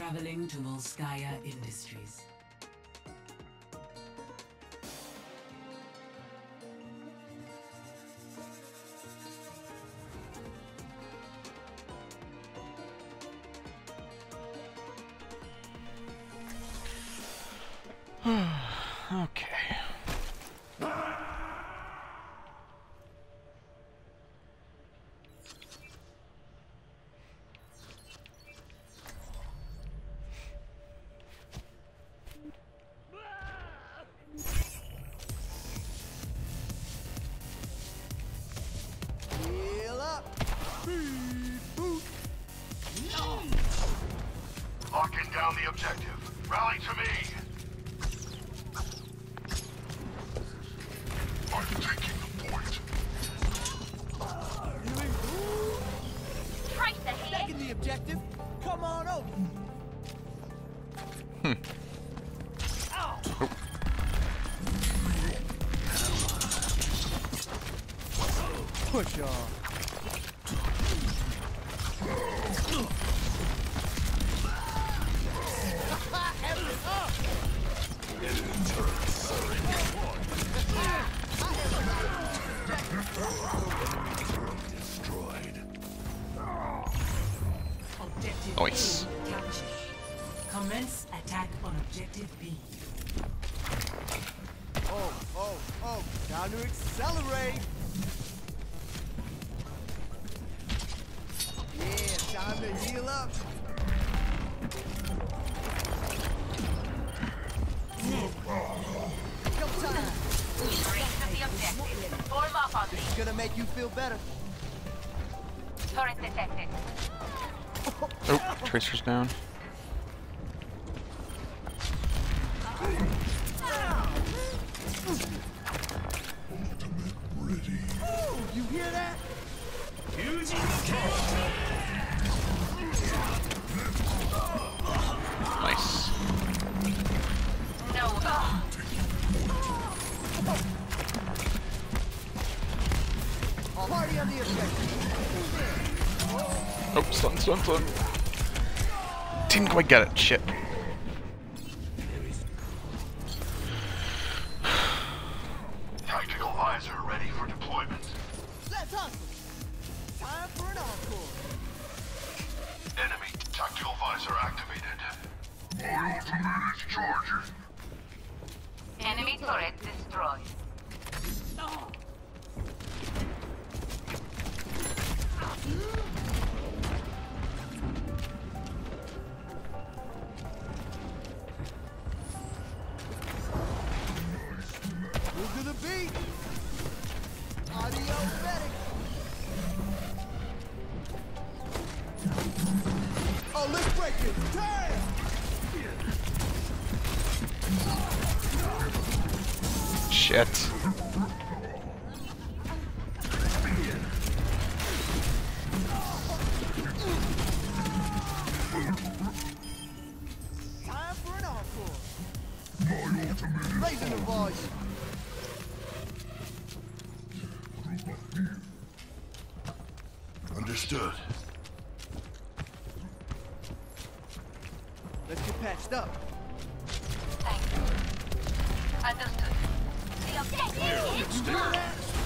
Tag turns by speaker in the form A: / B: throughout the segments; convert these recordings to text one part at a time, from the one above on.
A: traveling to Volskaya Industries.
B: Okay.
C: Heal up. Speed boost.
D: Locking down the objective. Rally to me. I'm taking the point.
C: Tracer here. Taking the objective. Come on over. Push off.
D: Destroyed.
A: Objective
B: Nice.
A: A captured. Commence attack on objective B.
C: Oh. Time to accelerate. Yeah, time to heal up. Go time.
E: Reach the objective. Form up on
C: This
E: me.
C: is gonna make you feel better.
E: Turret detected.
B: Oh, Tracer's down.
D: Ready.
C: Ooh, you hear that?
B: Nice.
E: No.
C: Party on the objective.
B: Oh, stun. Didn't quite get it. Shit.
D: Tactical visor ready for deployment.
C: Let's hustle. Time for an encore.
D: Enemy tactical visor activated. My ultimate is charging.
E: Enemy turret destroyed.
C: Move to the beat. Audio medic. Oh, let's break it. Damn!
B: Shit.
C: Time for an encore.
D: My ultimate
C: Raising the volume.
D: Understood.
C: Let's get patched up.
E: Thank you. Understood. The objective is locked.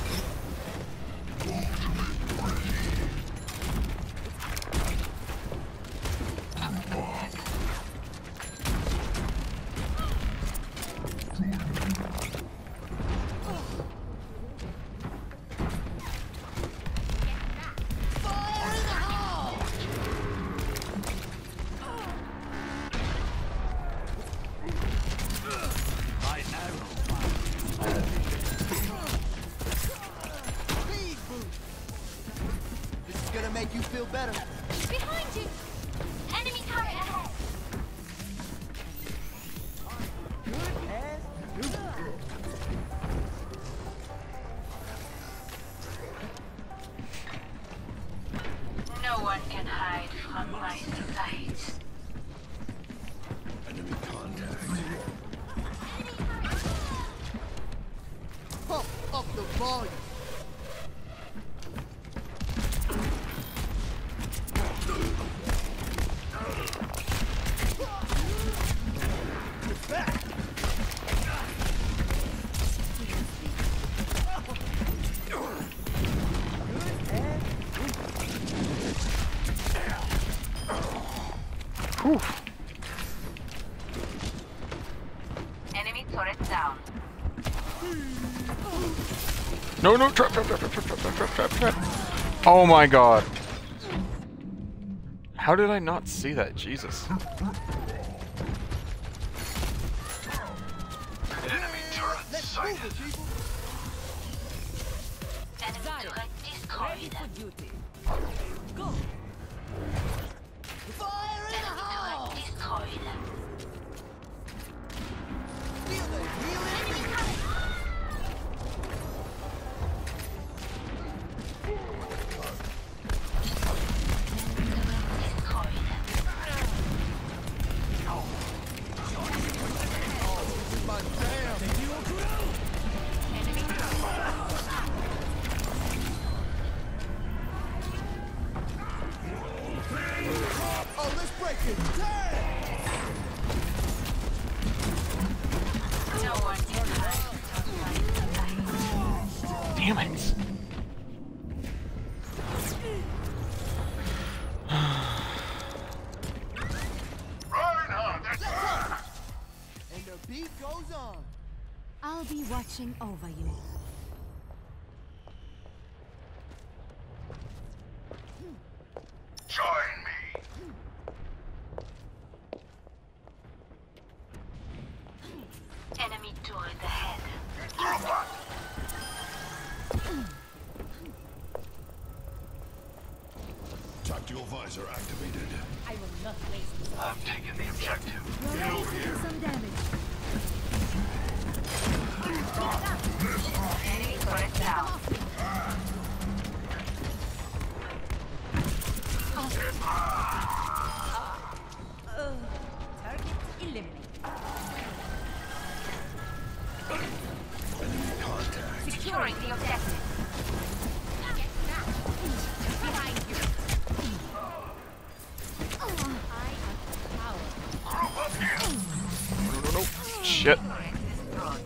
C: Fire in the hole! Speed boost. This is gonna make you feel better.
E: Behind you. Enemy turret ahead.
C: Good as new.
E: No one can hide from my sight.
D: Enemy contact.
C: Pump up the volume.
B: Whew.
E: Enemy turret down.
B: No, no, trap, trap, trap, trap, trap, trap, trap, trap, trap. Oh my god. How did I not see that? Jesus.
D: Enemy turret sighted.
E: Enemy turret destroyed.
C: Fire in the
E: Enemy
C: hole!
E: turret destroyed.
C: Feel the healing! My damn! Oh, let's break it! Damn!
E: No one can hide from my sight.
B: Damn it.
D: Reinhardt, that's right.
C: And the beat goes on.
F: I'll be watching over you.
D: Join me.
E: Enemy turret ahead.
D: Group up.
G: Tactical visor activated.
F: I will not waste this.
D: I'm taking the objective.
F: You're ready to do some damage.
E: Enemy turret down.
F: Target eliminated.
G: Contact.
E: Securing the objective.
F: Behind you. I am power.
D: Group up here.
B: No, no, no. Shit.
E: Turret destroyed.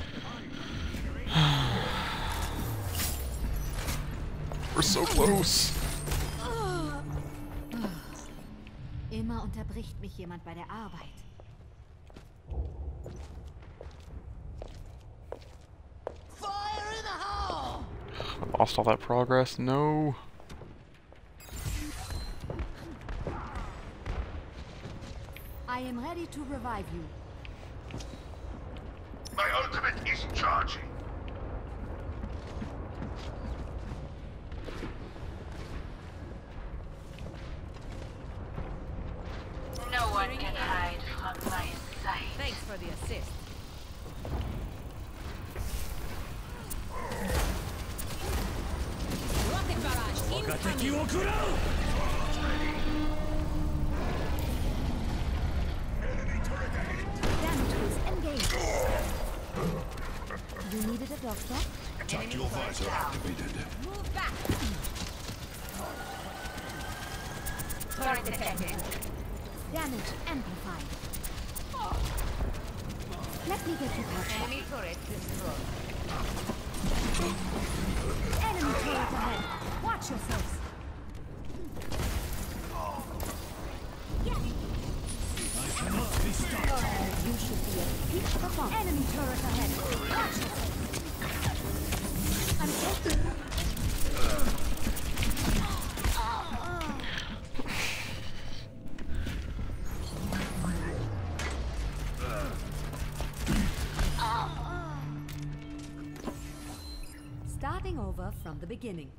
B: We're so close.
F: Immer unterbricht mich jemand bei der Arbeit.
C: Fire in the hole!
B: I lost all that progress. No.
F: I am ready to revive you.
D: My ultimate is charging.
E: No one can hide from my sight.
F: Thanks for the assist. Rocket barrage incoming. Damage is engaged. You needed a doctor?
G: Tactical visor activated.
F: Move back.
E: Turret detected.
F: Damage amplified. Let me get you patched up.
E: Enemy turret destroyed.
F: Enemy turret ahead. Watch yourselves. You should be at peak performance. Enemy turret ahead. Watch yourselves. I'm taking. Starting over from the beginning.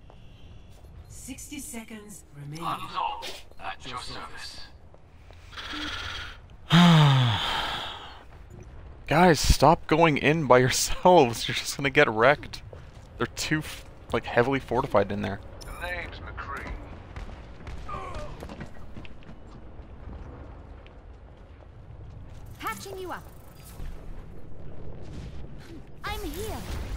A: 60 seconds remaining.
D: Unsolved. At your service.
B: Guys, stop going in by yourselves. You're just gonna get wrecked. They're too, like, heavily fortified in there.
D: The name's McCree.
F: Patching you up. I'm here.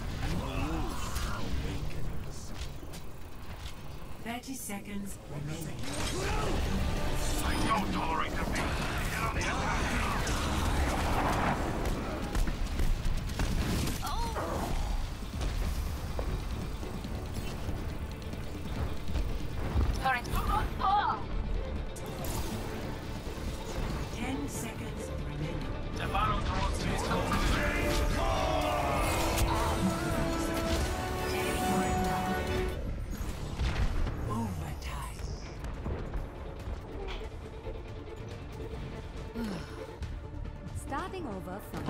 A: 30 seconds remaining.
D: I don't tolerate defeat. Get on the attack.
E: Turret.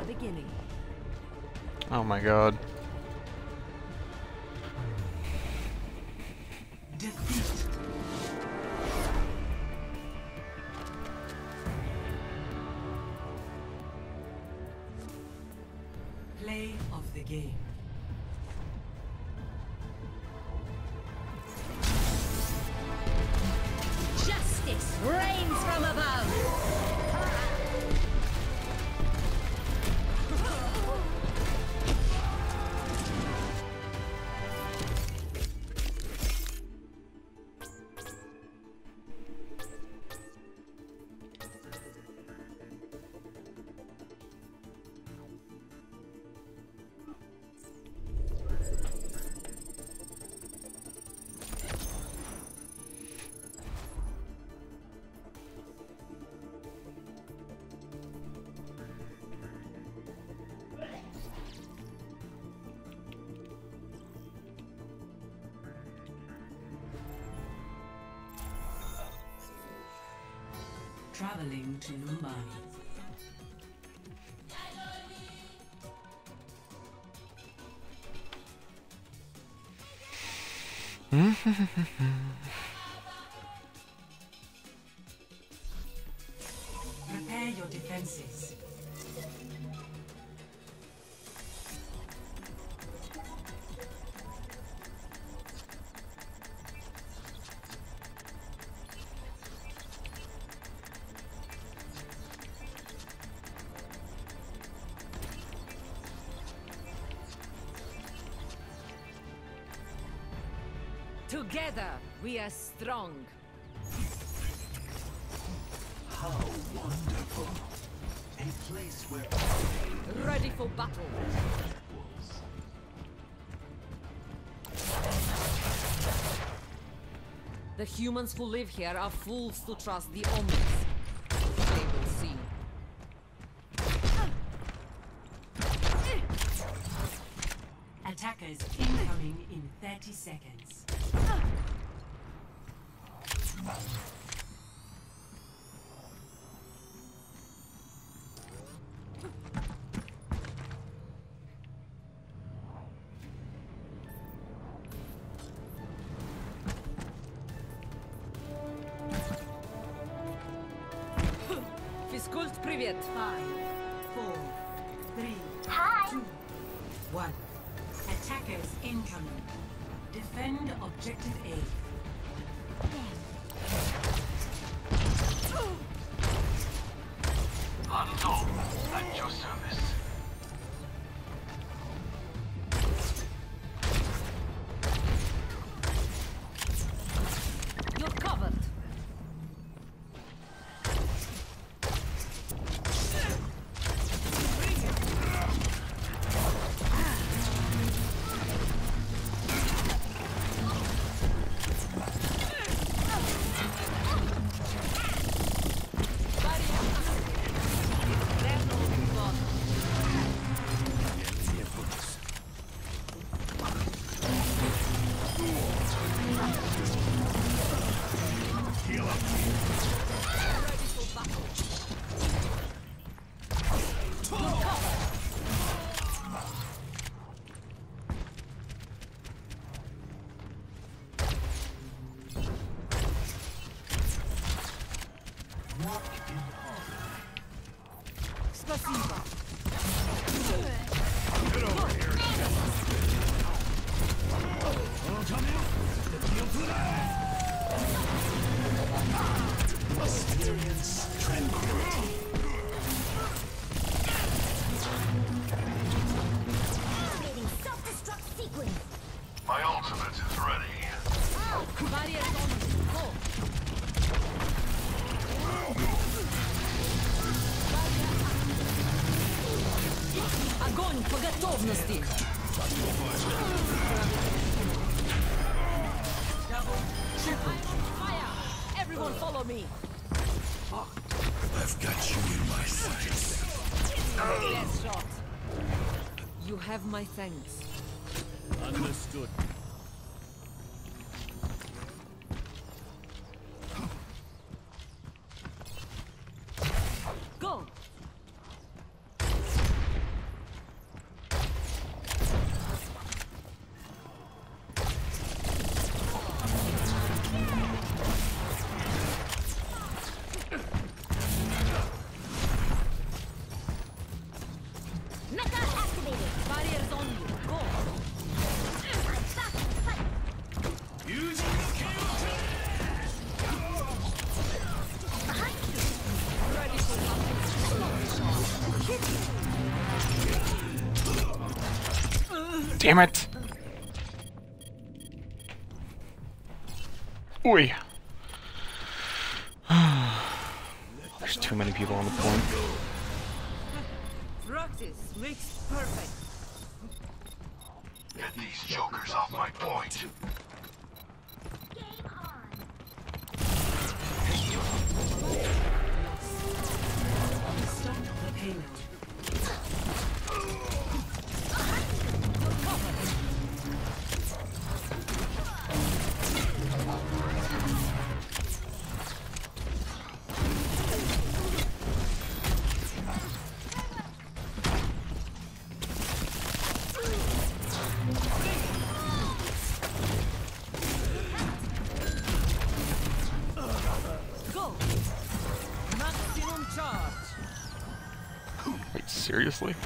F: beginning.
B: Oh my god.
A: Defeat. Play of the game.
F: Justice reigns from above.
A: Traveling to Numbani. Prepare your defenses.
F: Together, we are strong.
G: How wonderful. A place where
F: Ready for battle. The humans who live here are fools to trust the omens. They will see.
A: Attackers incoming in 30 seconds.
F: Физкульт, привет!
A: 5, 4, 3, 2, 1. Attackers incoming. Defend objective A.
D: Unknown at your service.
F: You're covered. Спасибо.
G: experience tranquility.
F: Activating self-destruct sequence.
D: My ultimate is ready.
F: Barrier on. Go. Огонь по готовности. Fire! Everyone follow me.
G: I've got you in my sights.
F: Death shot. You have my thanks.
H: Understood.
F: Go.
B: Damn it! Oi! There's too many people on the point.
A: Practice makes perfect.
D: Get these jokers off my point.
A: Stop the payload. Go! Maximum charge!
B: Wait, seriously?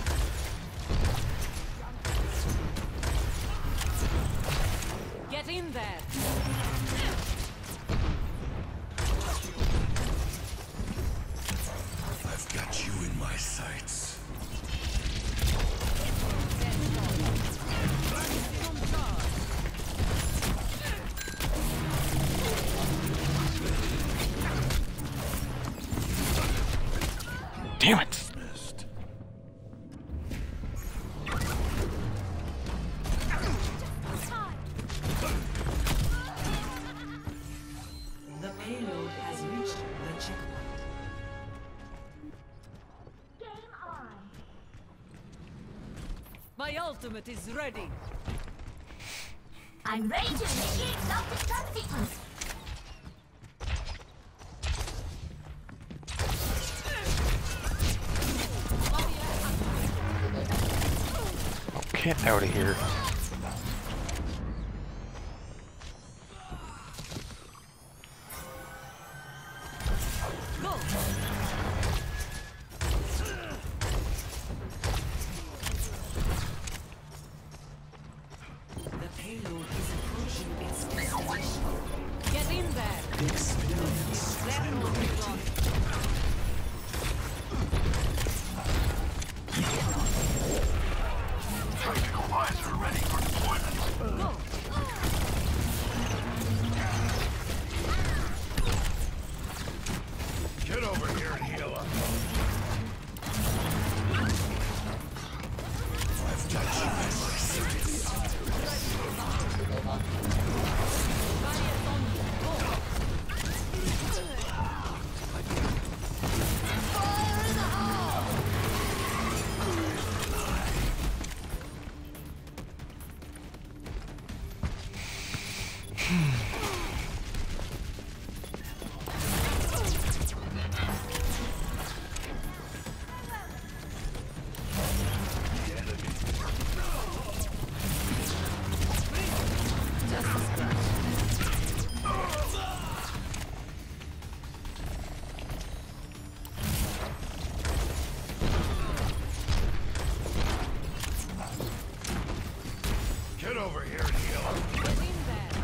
A: Get in there!
G: I've got you in my sights.
A: Maximum charge!
B: Damn it!
G: Missed.
A: The payload has reached the checkpoint. My ultimate is ready.
F: I'm ready to initiate self-destruct sequence.
B: Oh, get out of here.
A: Go! The payload is approaching its destination. Get in there!
G: Experience.
A: That will be gone.
D: Tactical visor ready for deployment.
A: Go!
D: Get over here and heal up.
G: I've got you in my sights.
A: Barriers on you. Go!
D: Get over here and heal up.
A: Get in there!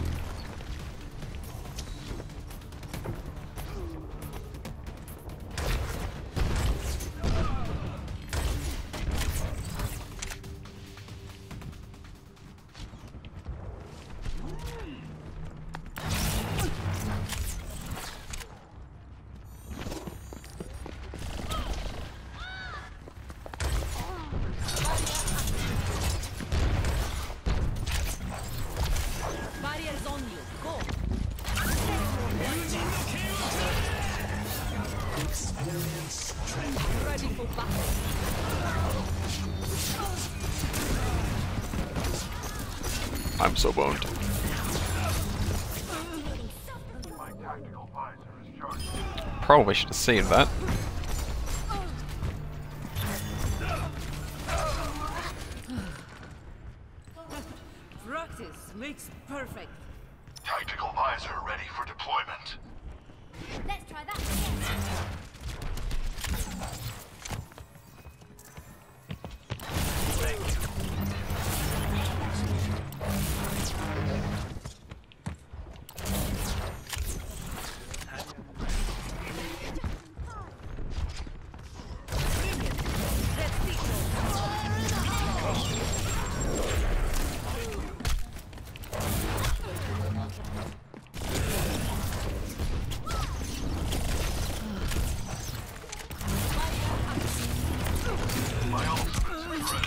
A: Barriers on you. Go!
G: Experience tranquility.
A: Ready for battle.
B: I'm so boned.
D: My tactical visor is charged.
B: Probably should have saved that.
A: Practice makes perfect.
D: Tactical visor ready for deployment.
F: Let's try that again.
A: Let's see.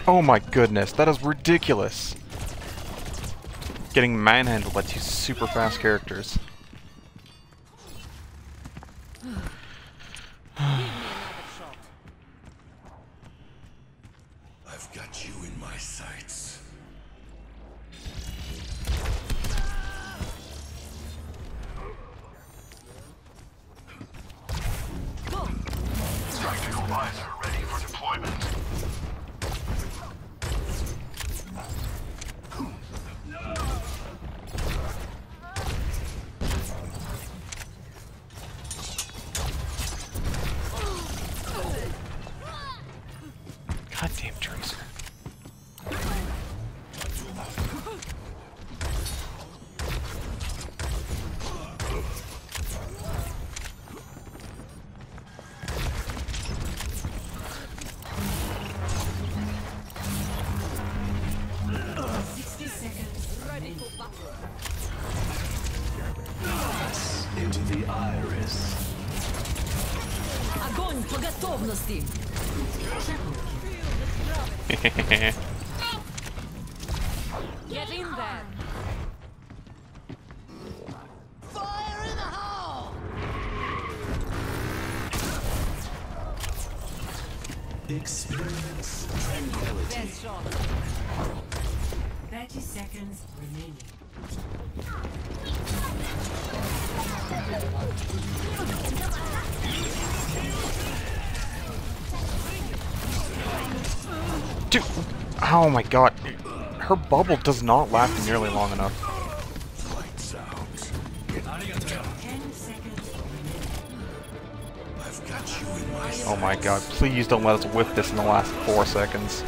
B: Oh my goodness, that is ridiculous. Getting manhandled by two super fast characters.
A: Give me another shot.
G: I've got you in my sights.
A: Go.
D: Tactical visor ready for deployment.
B: Goddamn Tracer.
G: Into the iris.
A: Огонь по готовности. Get in there.
C: Fire in the hole!
G: Experience tranquility.
A: Best shot.
I: 30 seconds remaining.
B: Dude, oh my god. Her bubble does not last nearly long enough.
G: Lights out.
I: 10 seconds remaining.
G: I've got you in my sights.
B: Oh my god, please don't let us whiff this in the last 4 seconds.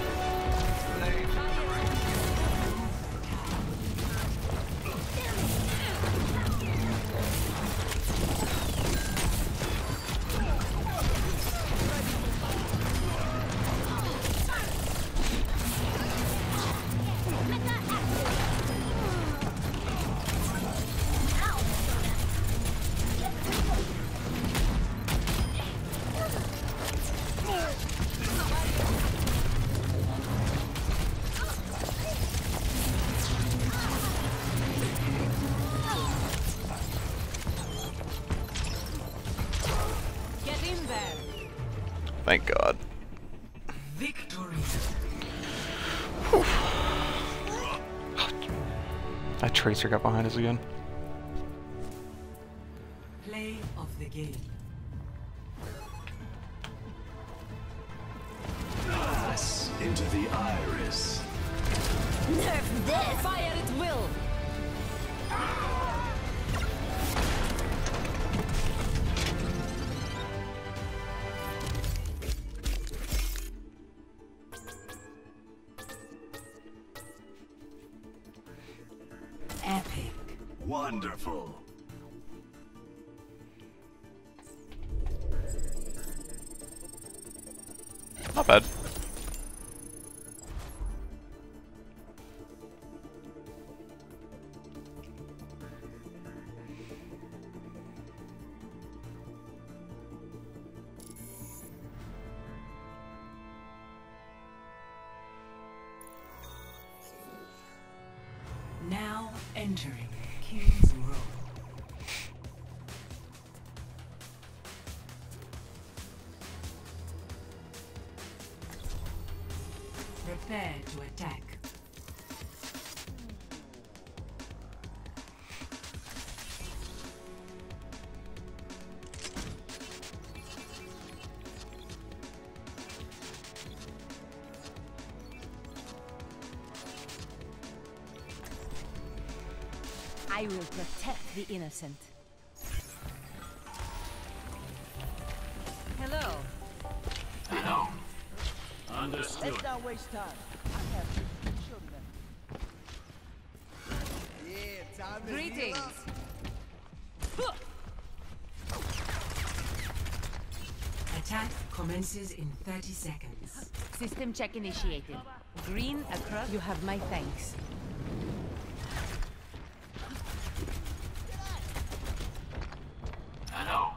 A: Get in there.
B: Thank god.
I: Victory.
B: That Tracer got behind us again.
I: Play of the game.
G: Pass into the iris.
A: Nerf this. Fire at will.
I: Epic.
G: Wonderful.
B: Not bad.
I: Now entering King's Row. Prepare to attack.
A: I will protect the innocent. Hello.
D: Hello.
H: Understood.
C: Let's not waste time. I have to show them. Yeah, time to heal
A: Greetings.
C: up.
I: Attack commences in 30 seconds.
A: System check initiated. Green across. You have my thanks.
D: Hello.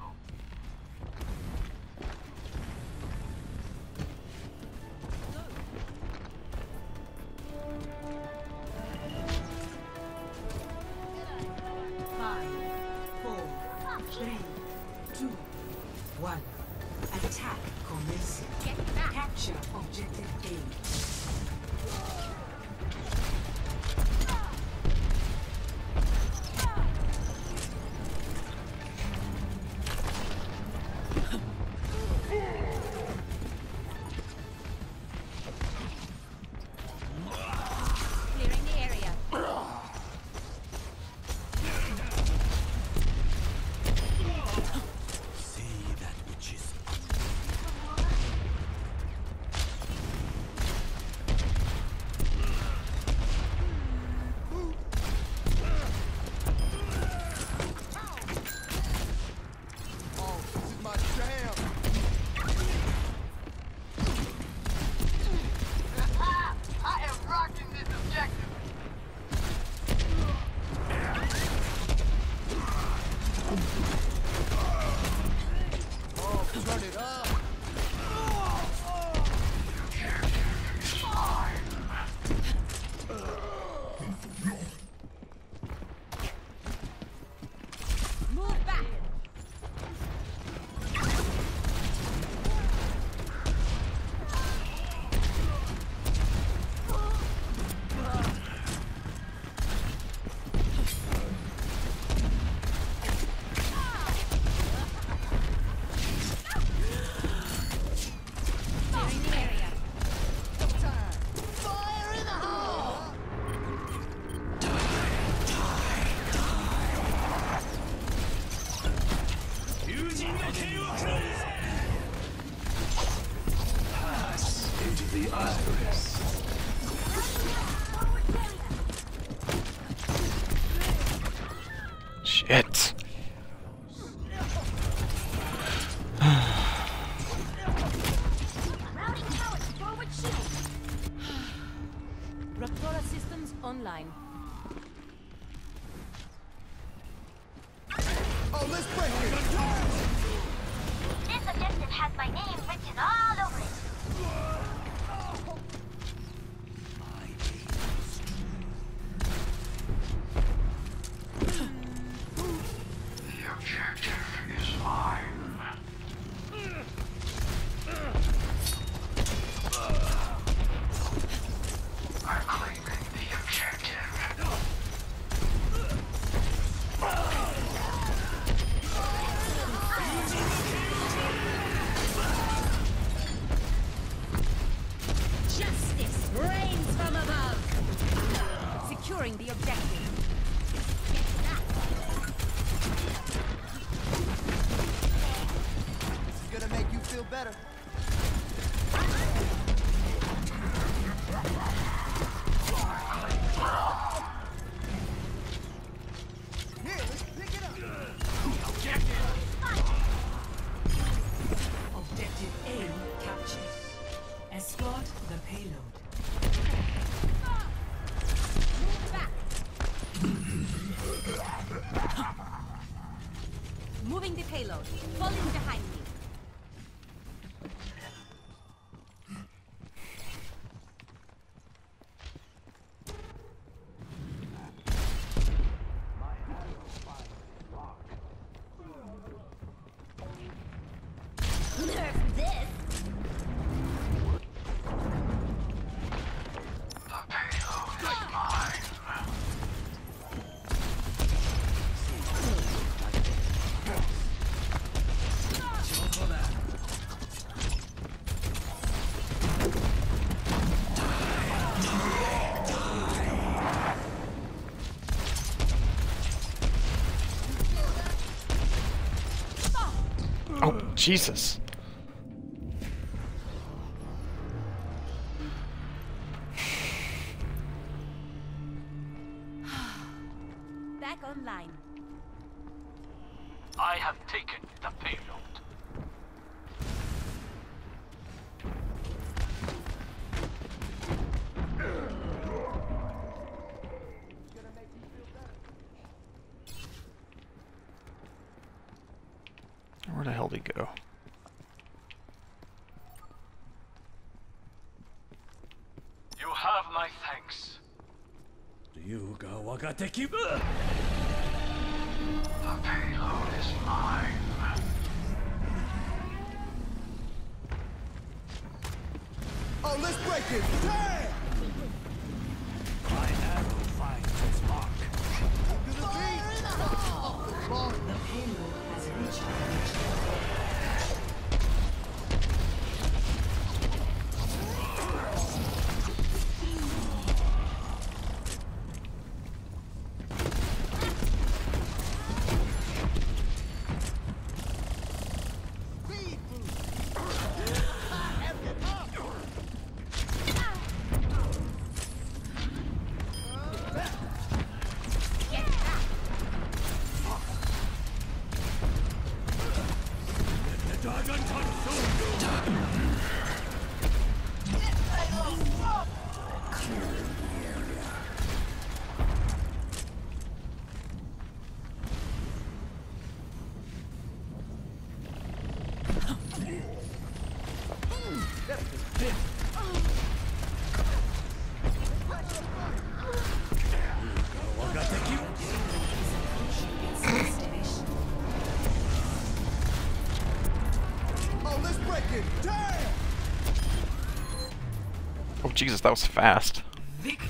F: Move back.
G: Into the iris.
B: Shit.
F: Routing towers, forward shield. Raptora systems online.
C: Oh, let's break it.
E: This objective has my name written all over it.
D: The objective is mine. I'm claiming the objective.
F: Justice reigns from above. Securing the objective. Get that.
C: This is gonna make you feel better. Here, let's pick it up.
I: Objective A captured. Escort the payload.
F: Move back. Moving the payload. Falling behind me. Nerf this.
D: The payload is mine.
B: Oh, Jesus.
F: Back online.
D: I have taken the payload.
B: Where the hell did he go?
D: You have my thanks. The payload is mine.
C: Oh, let's break it. Damn!
G: My arrow finds its mark.
C: To the beat. Ball.
I: The payload has reached
C: Speed boost.
B: Jesus, that was fast.
I: Victory.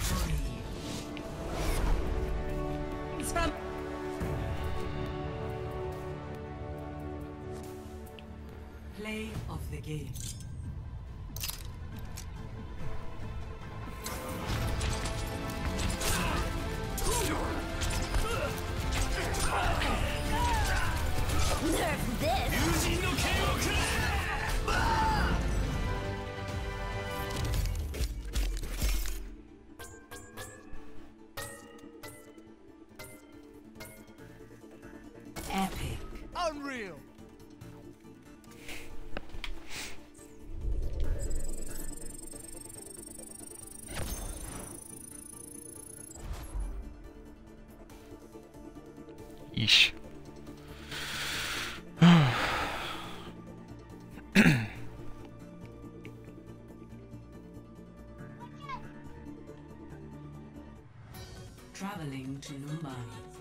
I: It's from play of the game.
F: Nerf this!
I: Epic.
C: Unreal.
B: Yeesh.
I: Traveling to Mumbai.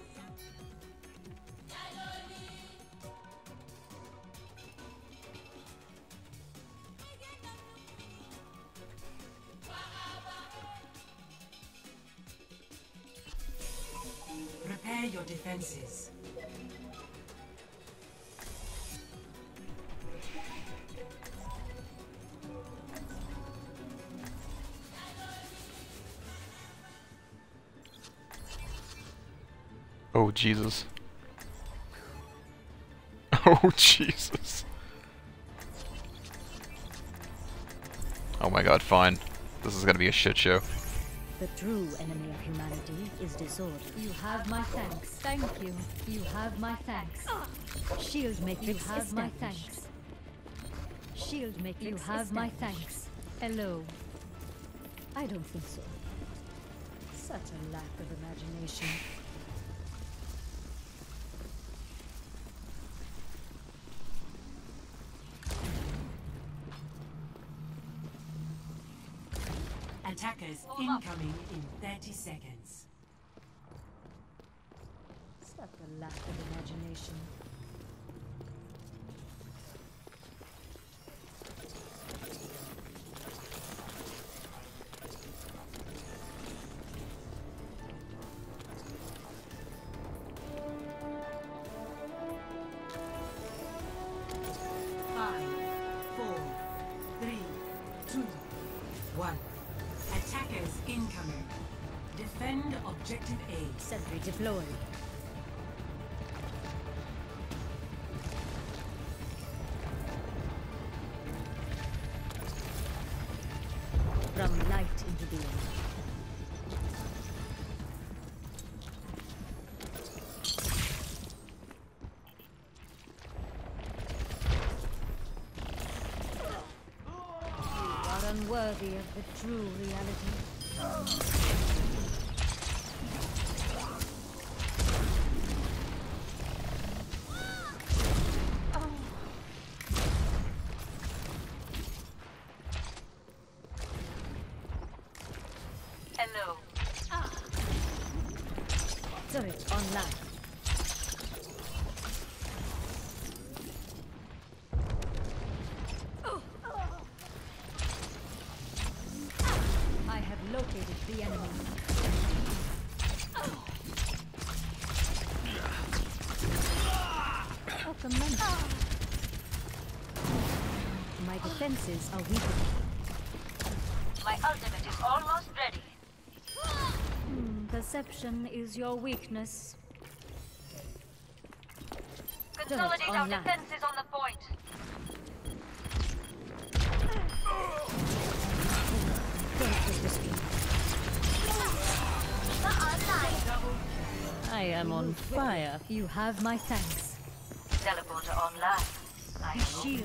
I: Prepare your defenses.
B: Oh, Jesus. Oh, Jesus. Oh my god, fine. This is gonna be a shit show.
F: The true enemy of humanity is disorder. You have my thanks. Thank you. You have my thanks. Shield matrix. You have my thanks. Shield matrix. You have my thanks. Hello. I don't think so. Such a lack of imagination.
I: Attackers incoming in 30 seconds.
F: Such a lack of imagination.
I: Five, 4, 3, 2, 1. Attackers incoming. Defend objective A.
F: Sentry deployed. From light into being. You are unworthy of the true reality.
E: Hello.
F: Turret online. I have located the enemy. Oh, commend. My defenses are weakened.
E: My ultimate is almost ready.
F: Perception is your weakness.
E: Consolidate our
F: online.
E: defenses on the point.
F: Turret was destroyed. I am on fire. You have my thanks.
E: Teleporter online. I
F: Shield.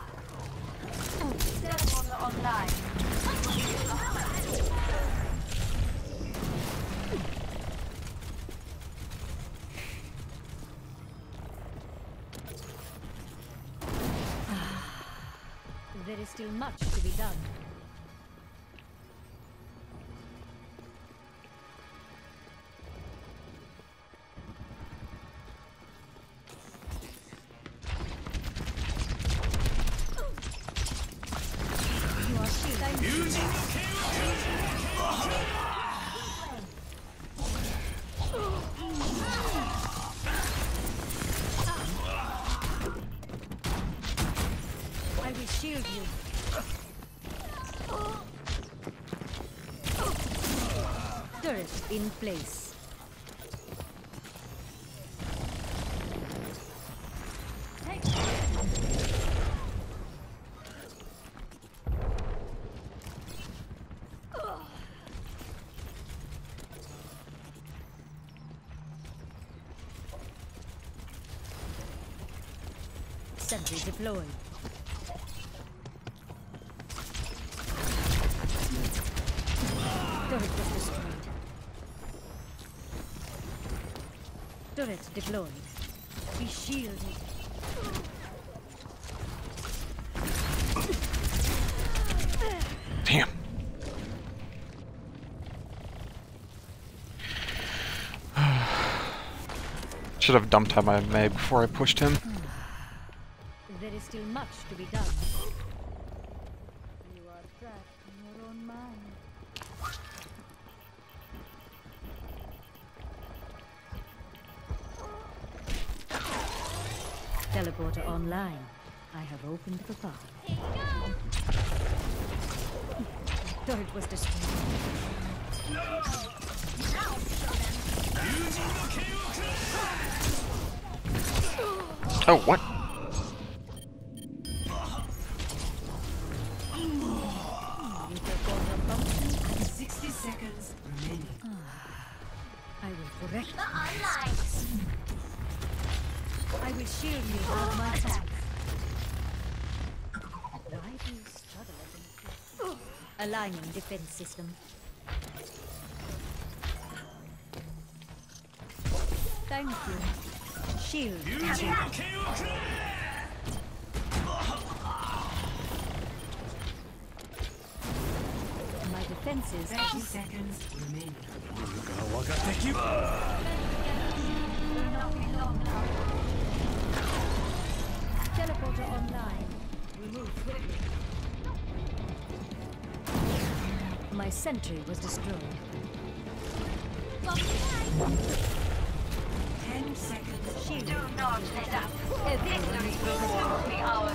E: Teleporter online.
F: There is still much to be done. You are shielded. Turret in place. Sentry deployed. Turret was destroyed. Turret deployed. Be shielded.
B: Damn. Should have dumped out my mag before I pushed him.
F: There is still much to be done. You are trapped in your own mind. Teleporter online. I have opened the path. Turret was destroyed.
B: Oh, what?
I: 60 seconds remaining.
F: I will correct my mistakes. I will shield you with my attacks. Why do you struggle against this? Aligning defense system. Thank you. Shield. My defenses.
I: 30 seconds remaining.
F: Teleporter online. Remove quickly. My sentry was destroyed.
I: 10 seconds.
F: Shield.
E: Do not let up.
F: Everyone is
E: Will soon be ours.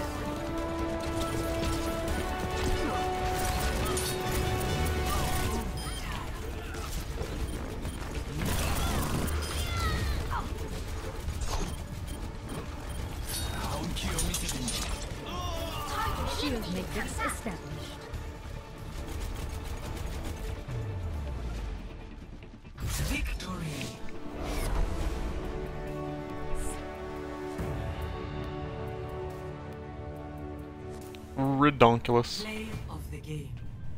F: Shield matrix established.
I: Victory.
B: Redonkulous.
I: Play of the game.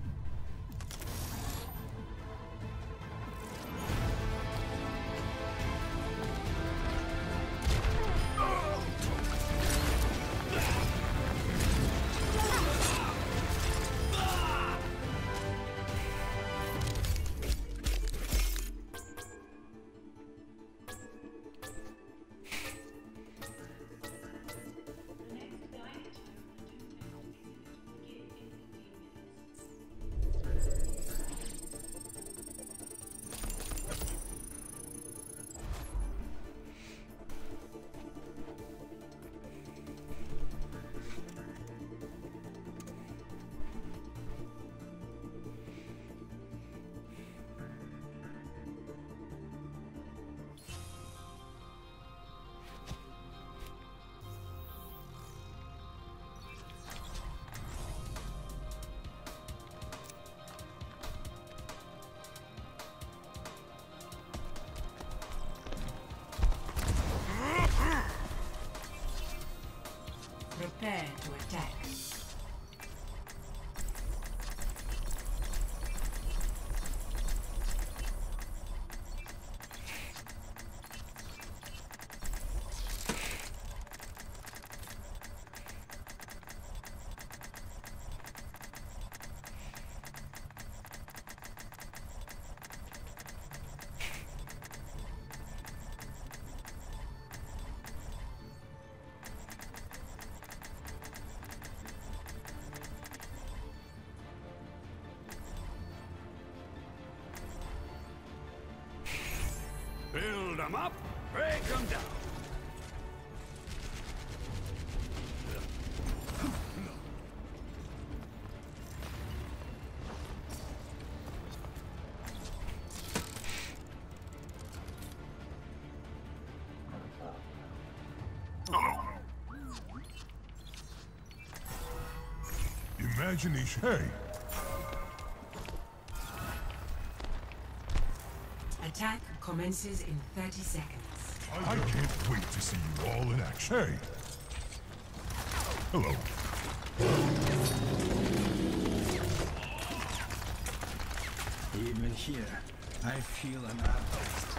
I: Prepare to attack.
G: Build them up, break them down.
J: imagination. Hey,
I: Attack commences in 30 seconds.
J: I can't wait to see you all in action. Hey. Hello.
G: Even here, I feel an outburst.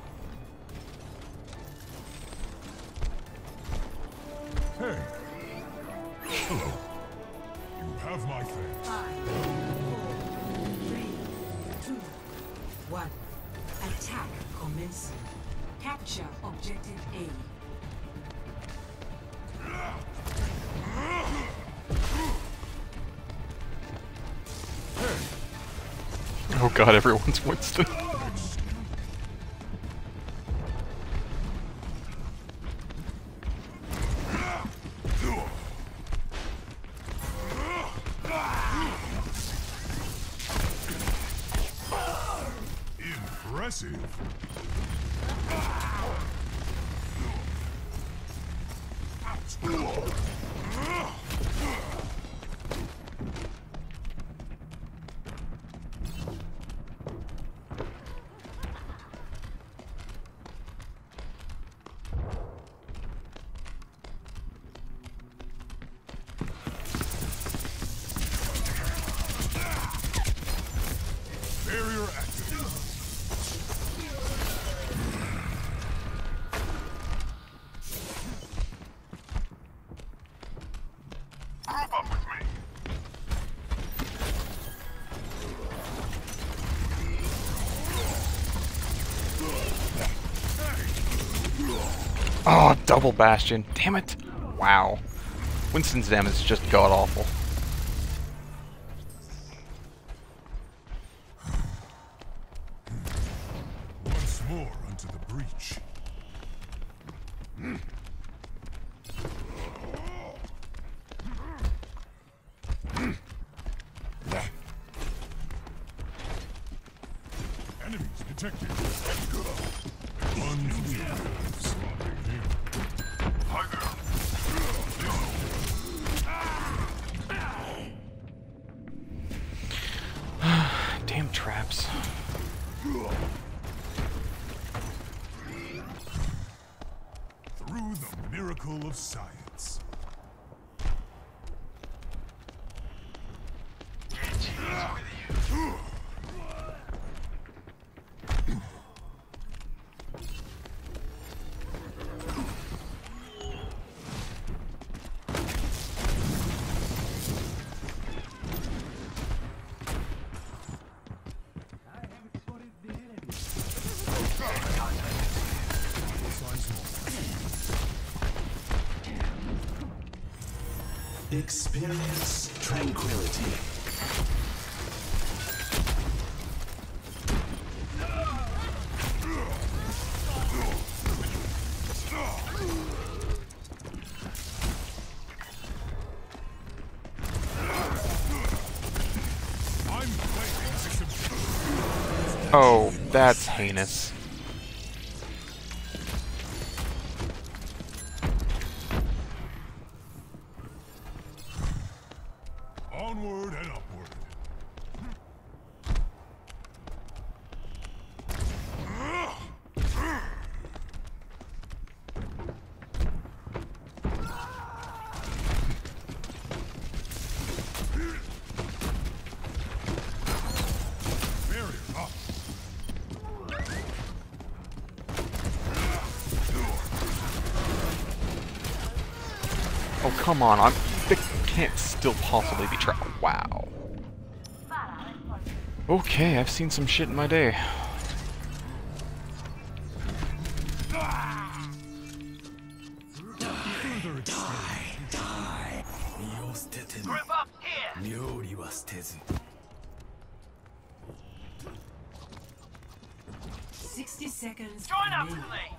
J: Hey. Hello. You have my thanks.
I: 5, 4, 3, 2, 1. Attack commencing. Capture objective A.
B: Oh god, everyone's Winston.
J: Impressive. Barrier activated.
D: Group up with me.
B: Oh, double bastion. Damn it. Wow. Winston's damage is just god awful.
J: Once more unto the breach. Enemies detected. Unfused.
D: Hi there.
B: Damn traps.
J: Through the miracle of science.
K: Experience tranquility.
B: Oh, that's heinous.
J: Onward and upward. Barrier up.
B: Oh, come on. They can't still possibly be trapped. Wow. Okay, I've seen some shit in my day.
D: Group up here.
G: 料理は捨てず。
I: 60 seconds.
D: Join up with
I: remaining.
D: me.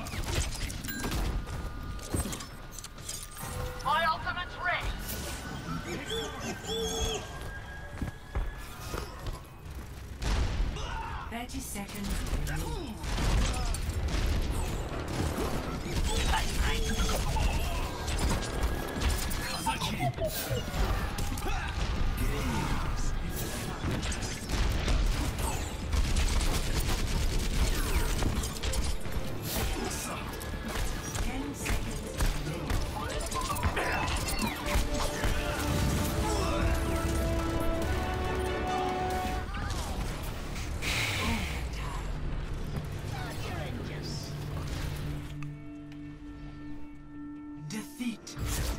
D: My ultimate's ready.
I: seconds remaining. Defeat.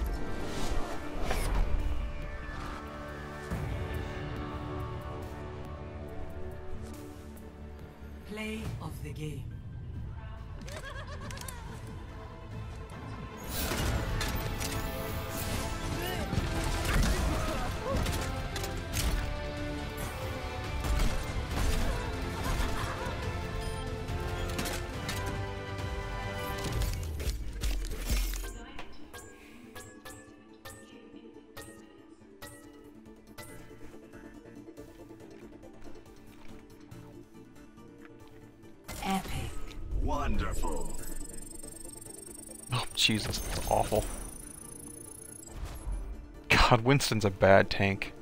I: Play of the game. Epic.
K: Wonderful.
B: Oh, Jesus, that's awful. God, Winston's a bad tank.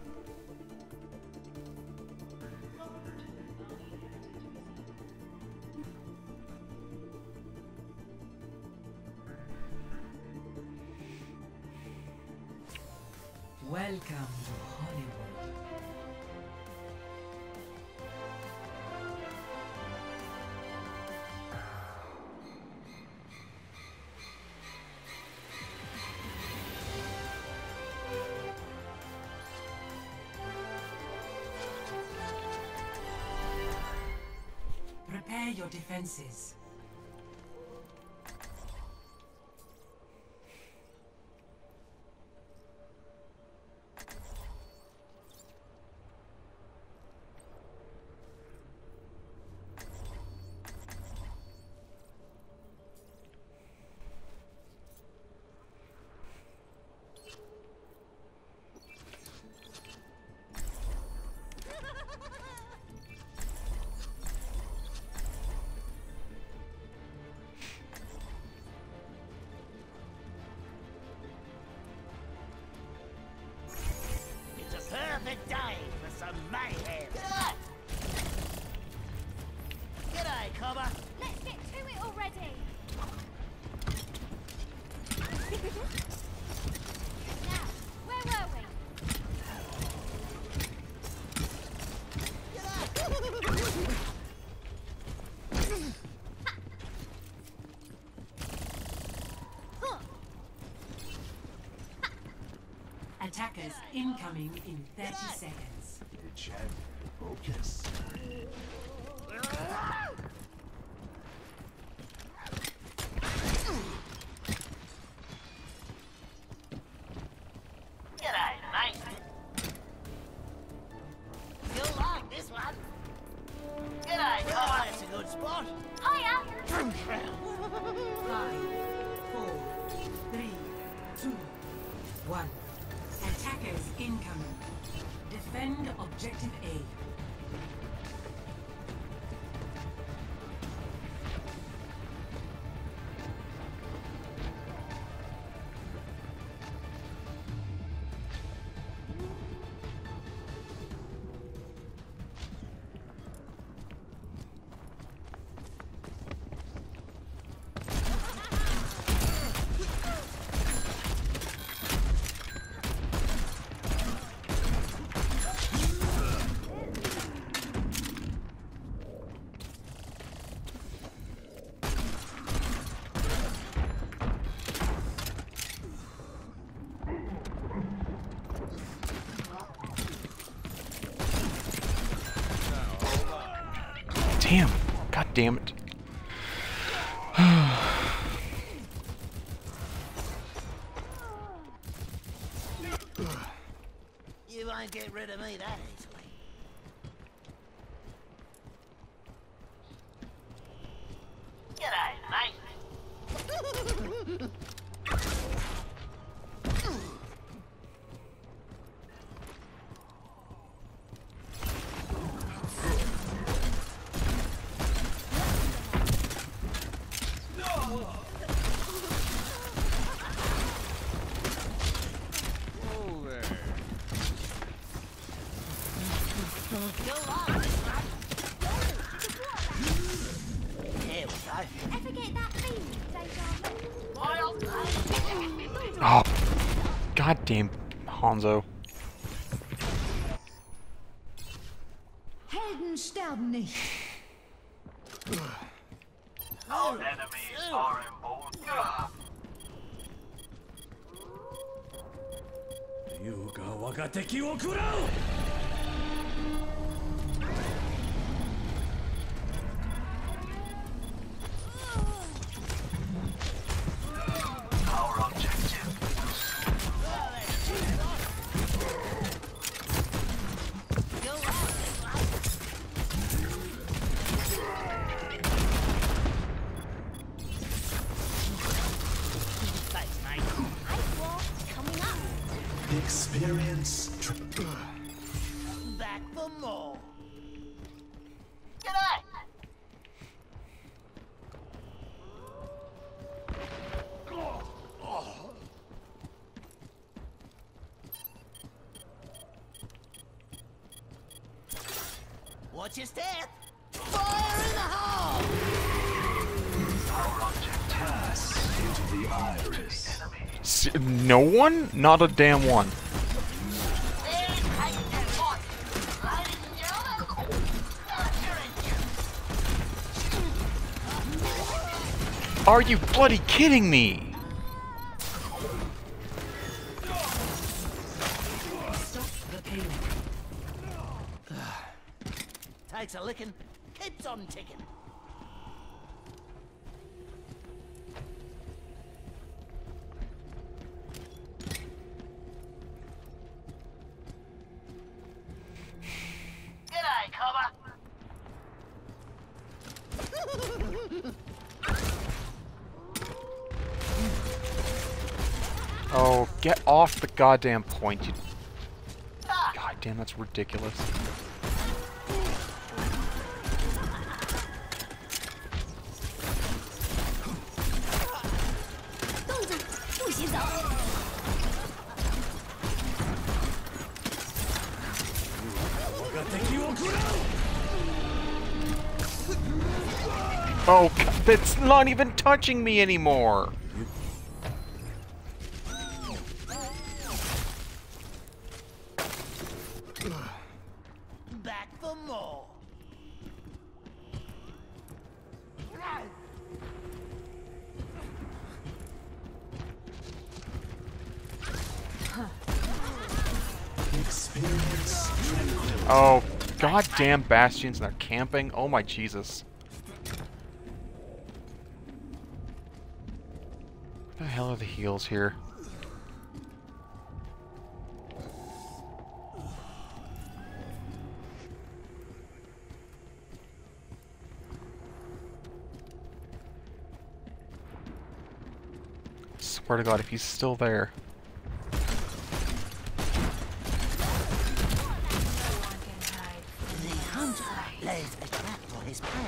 I: Welcome to Hollywood. Prepare your defenses.
L: It's a perfect day for some mayhem. G'day, Cobber.
A: Let's get to it already. Now, where were we?
I: Attackers incoming in 30 seconds.
K: Focus.
L: G'day, mate. You'll like this one. G'day, Cobber. That's a good spot.
A: Hiya!
I: 5, 4, 3, 2, 1. Attackers incoming. Defend objective A.
B: Damn. God damn it.
L: You won't get rid of me that easily. G'day, mate. I
F: Ever get that feeling,
B: Oh, goddamn Hanzo.
F: Helden sterben nicht.
D: Our enemies are emboldened.
H: 優が我が敵を食らう
D: Our objective.
L: Thanks, mate.
F: Ice wall coming up.
K: Experience.
L: Back for more. G'day. Watch your step. Fire in the hole.
D: Our objective.
K: Pass into the iris.
B: No one? Not a damn one. Are you bloody kidding me?
I: Stop the payload.
L: Takes a licking, keeps on ticking. G'day, cobber.
B: Oh, get off the goddamn point, you... God damn, that's ridiculous. Oh, God, that's not even touching me anymore.
L: Back for more.
K: Experience.
B: Oh, goddamn bastions and they're camping. Oh my Jesus. What the hell are the heals here? Swear to God, if he's still there.
L: The hunter lays a trap for his prey.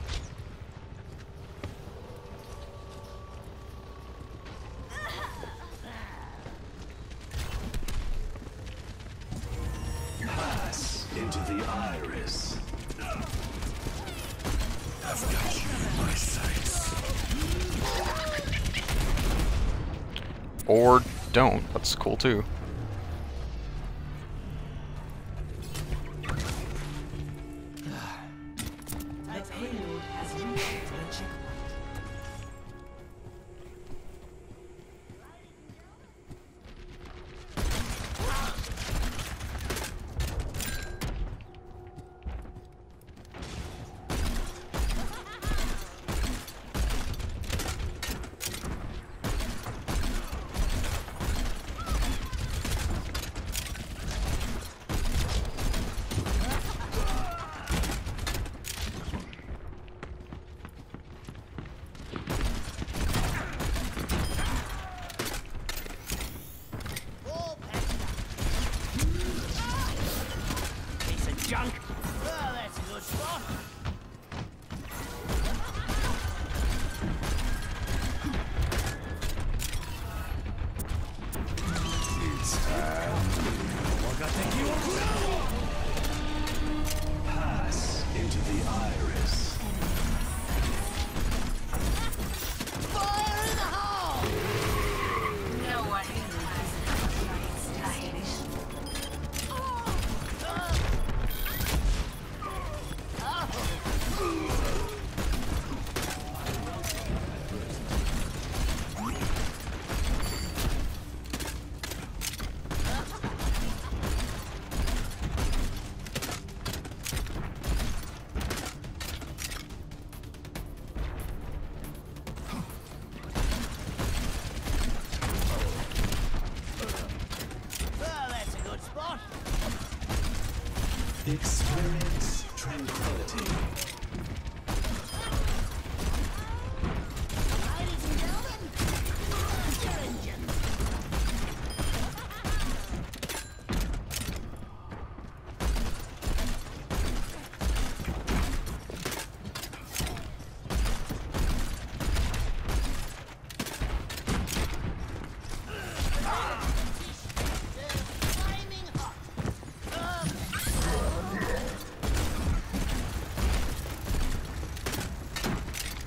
K: Pass into the iris. I've got you in my sights.
B: Or don't. That's cool too.
I: The payload has reached the checkpoint.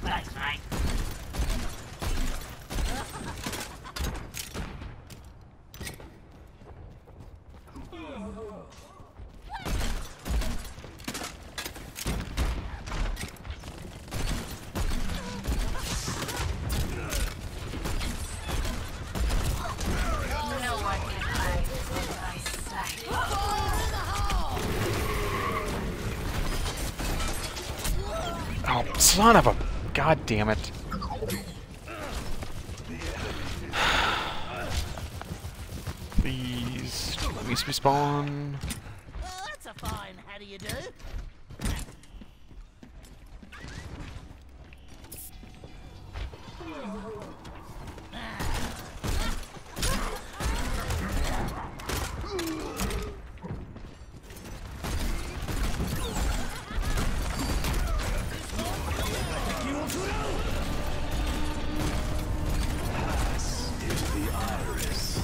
L: Thanks, mate.
E: No one can hide from my sight.
B: Oh, son of a... God damn it. Please, let me respawn.
L: Well, that's a fine how do you do?
K: Into the iris.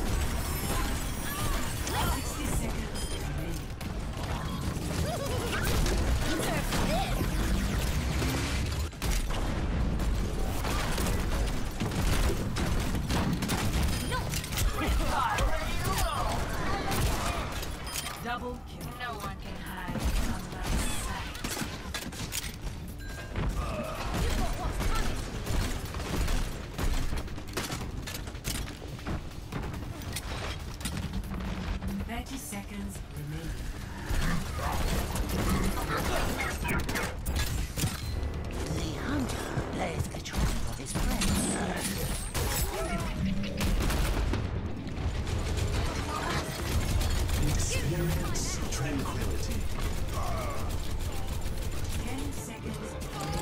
I: 60 seconds remaining. 30 seconds remaining.
L: The hunter plays control of his friends.
K: Experience tranquility.
I: 10 seconds.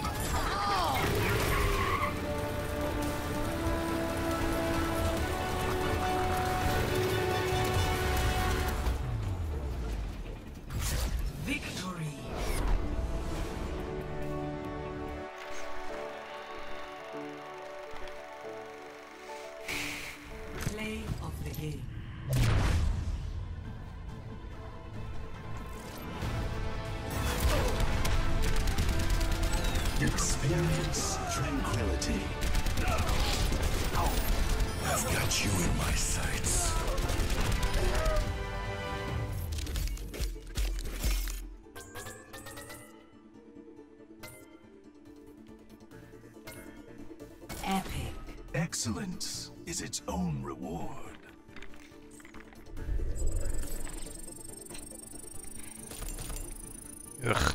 I: Victory. Play of the game.
K: Experience tranquility. I've got you in my sights.
I: Epic.
K: Excellence is its own reward.
B: Ugh.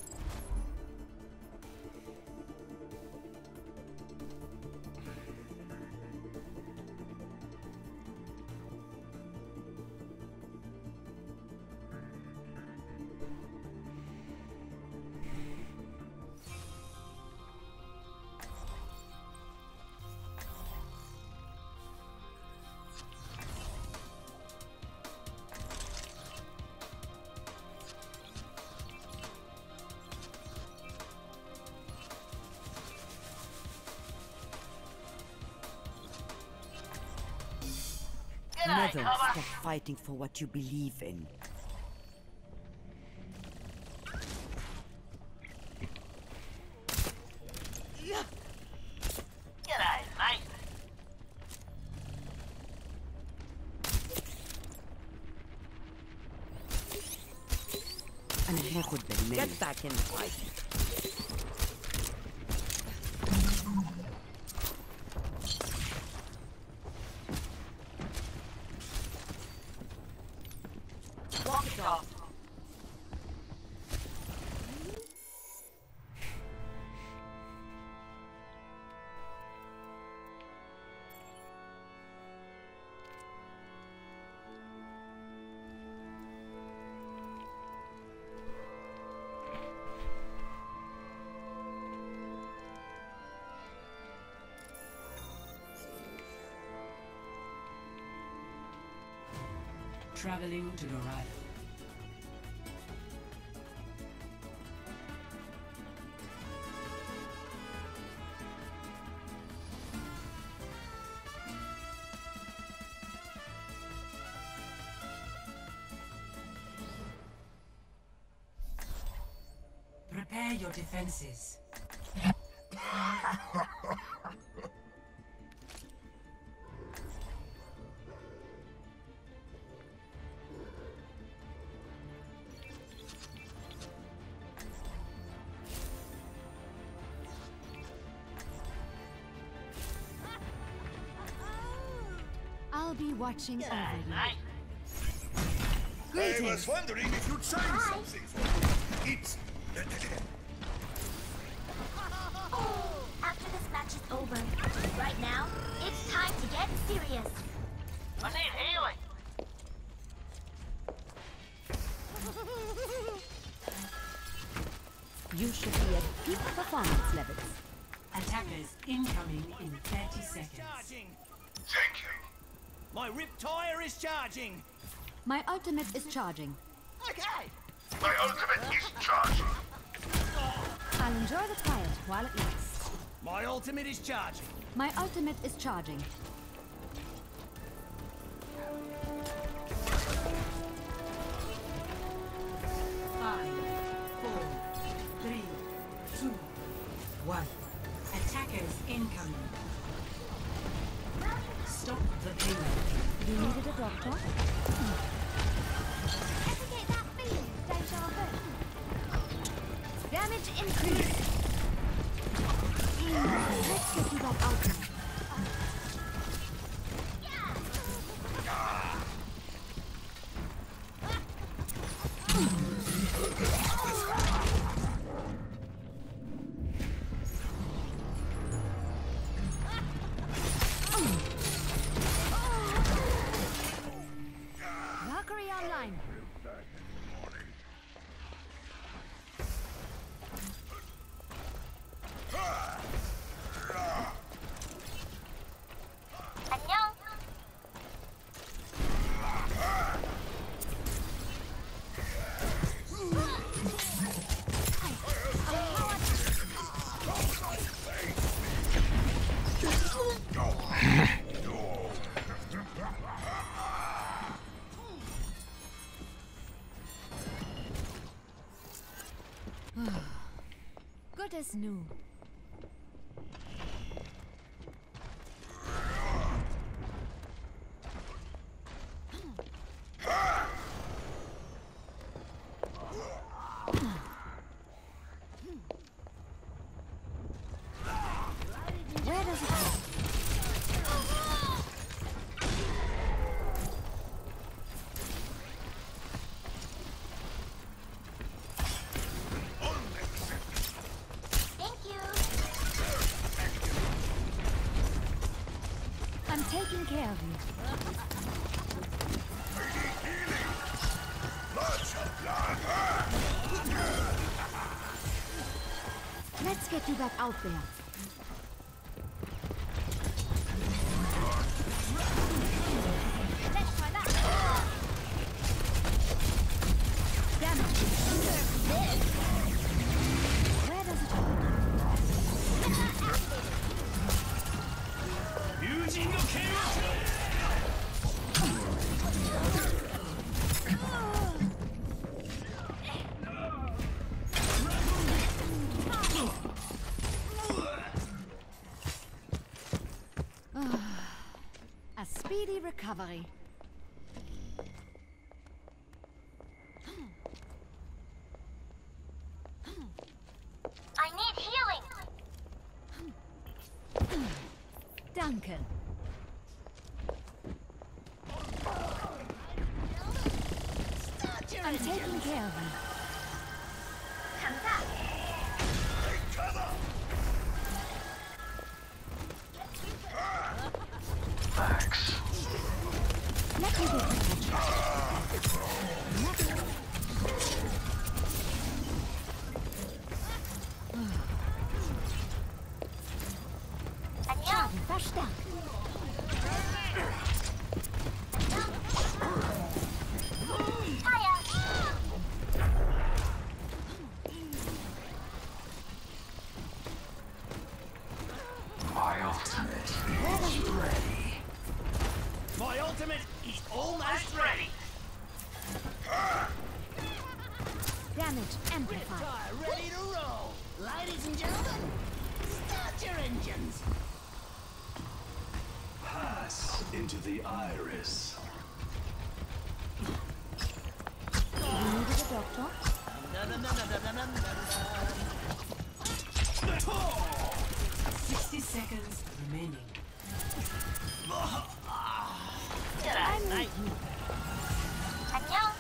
L: Never stop fighting for what you believe in.
E: G'day, mate.
L: Get back in the fight. Walk it off.
I: Traveling to Dorado. Prepare your defenses.
F: I'll be watching over you.
L: Night.
K: I was wondering if you'd sign something for me. It's...
E: After this match is over, right now, it's time to get serious.
L: I need healing.
F: You should be at peak performance levels.
I: Attackers incoming in 30 seconds.
C: Charging.
D: Thank you.
C: My rip tire is charging.
F: My ultimate is charging.
L: Okay.
D: My ultimate is charging.
F: I'll enjoy the quiet while it lasts.
C: My ultimate is charging.
F: My ultimate is charging.
I: Five, 4, 3, 2, 1. Attackers incoming. Stop the payload.
F: You needed a doctor?
E: Ever get that feeling, deja vu?
F: Damage increase. Let's get you back out there. Valkyrie online.
E: 안녕.
F: Good as new. Where does it go?
E: Thank you.
F: I'm taking care of you. Let's get you back out there.
E: Let's try that.
F: Damage. Where does it go? A speedy recovery.
E: I need healing.
F: Danke. I'm taking care of you.
E: 감사.
D: Thanks.
F: Let me get
E: 안녕.
F: verstärkt.
E: Hiya.
K: My ultimate is ready.
C: My ultimate is almost ready.
F: Damage amplified.
L: Tire ready to roll. Ladies and gentlemen,
G: into the iris.
F: You needed a doctor?
I: 60 seconds remaining.
E: 안녕.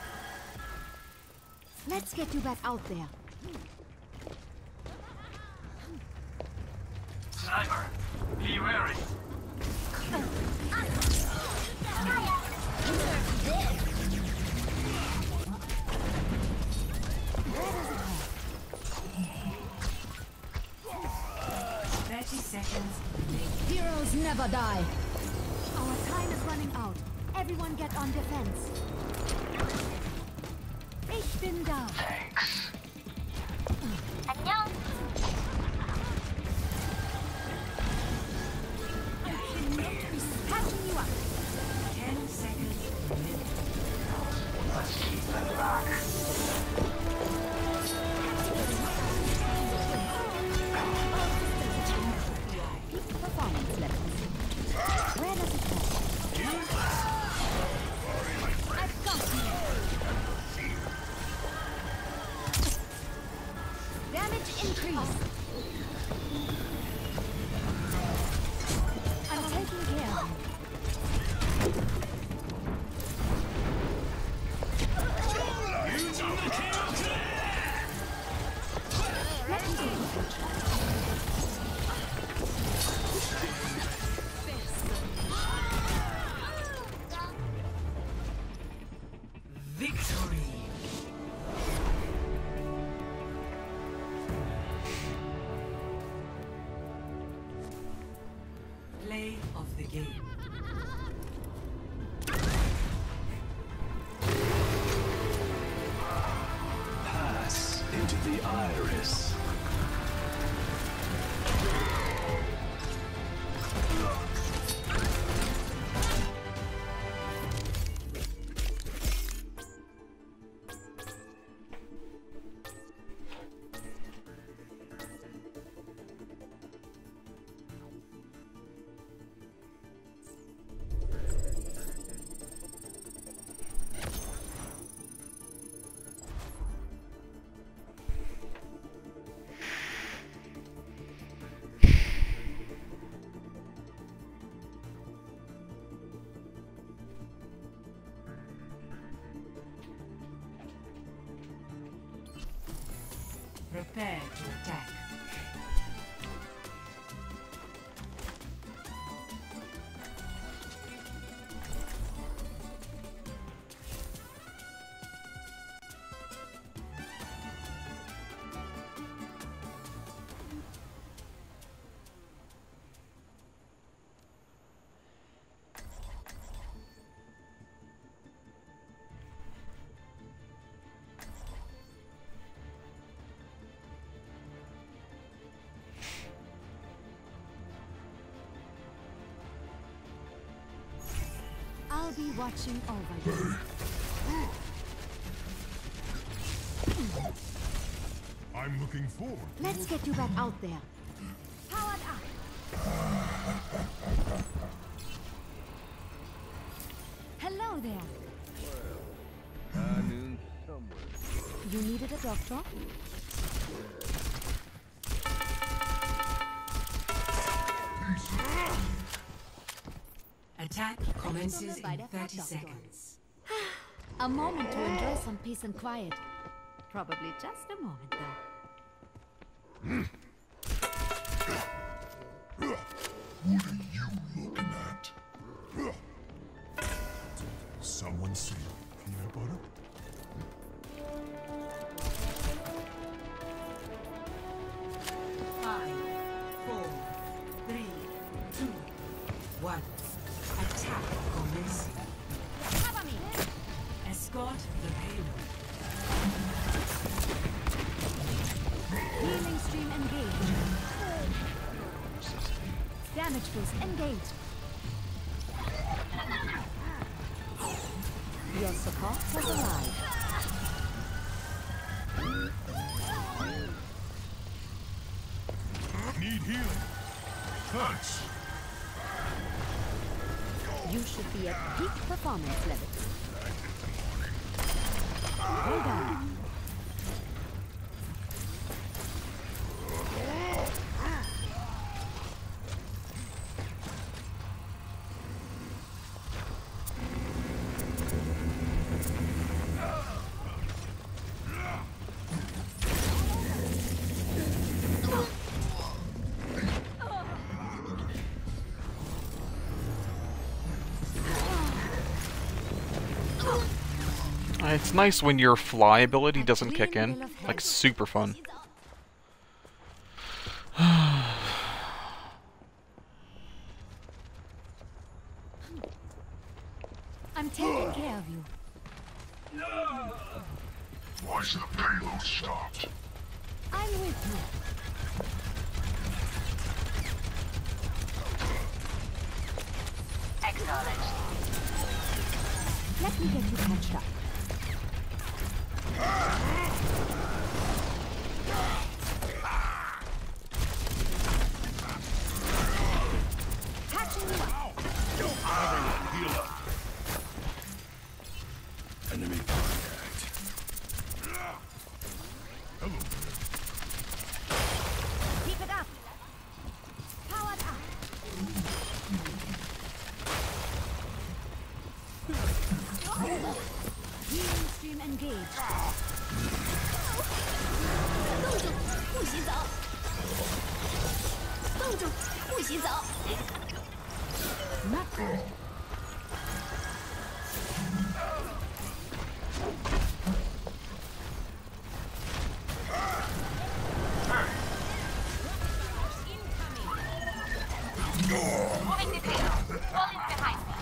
F: Let's get you back out there.
D: Sniper, be wary.
F: Where does it hurt?
I: 30 seconds remaining.
F: Heroes never die. Our time is running out. Everyone get on defense. Ich bin da.
D: Thanks.
E: 안녕.
F: Patching you up.
I: 10 seconds remaining.
D: Let's keep them back.
F: Peak performance levels. Where does it hurt? I've got you. Damage increase. I'm taking care of you. Let me do it.
I: Victory! Play of the game.
G: Pass into the iris.
I: Prepare to attack.
F: I'll be watching over you.
J: I'm looking forward.
F: Let's get you back out there. Powered up. Hello there. You needed a doctor?
I: Attack commences in 30 seconds.
F: A moment to enjoy some peace and quiet. Probably just a moment, though.
J: What are you looking at? Someone say peanut butter?
I: Five, 4, 3, 2, 1. Attack commencing.
F: Cover me!
I: Escort the payload.
F: Healing stream engaged. Damage boost engaged. Your support has arrived.
J: Need healing. Thanks.
F: You should be at peak performance levels. Well done.
B: It's nice when your fly ability doesn't kick in. Like, super fun.
F: I'm taking care of you.
J: Why's the payload stopped?
F: I'm with you.
L: Acknowledged.
F: Let me get you patched up. Patching you up.
K: Heal up.
H: Enemy contact.
J: Hello.
F: Keep it up. Powered up. Healing stream engaged. Not good.
L: Moving the payload. Falling behind me.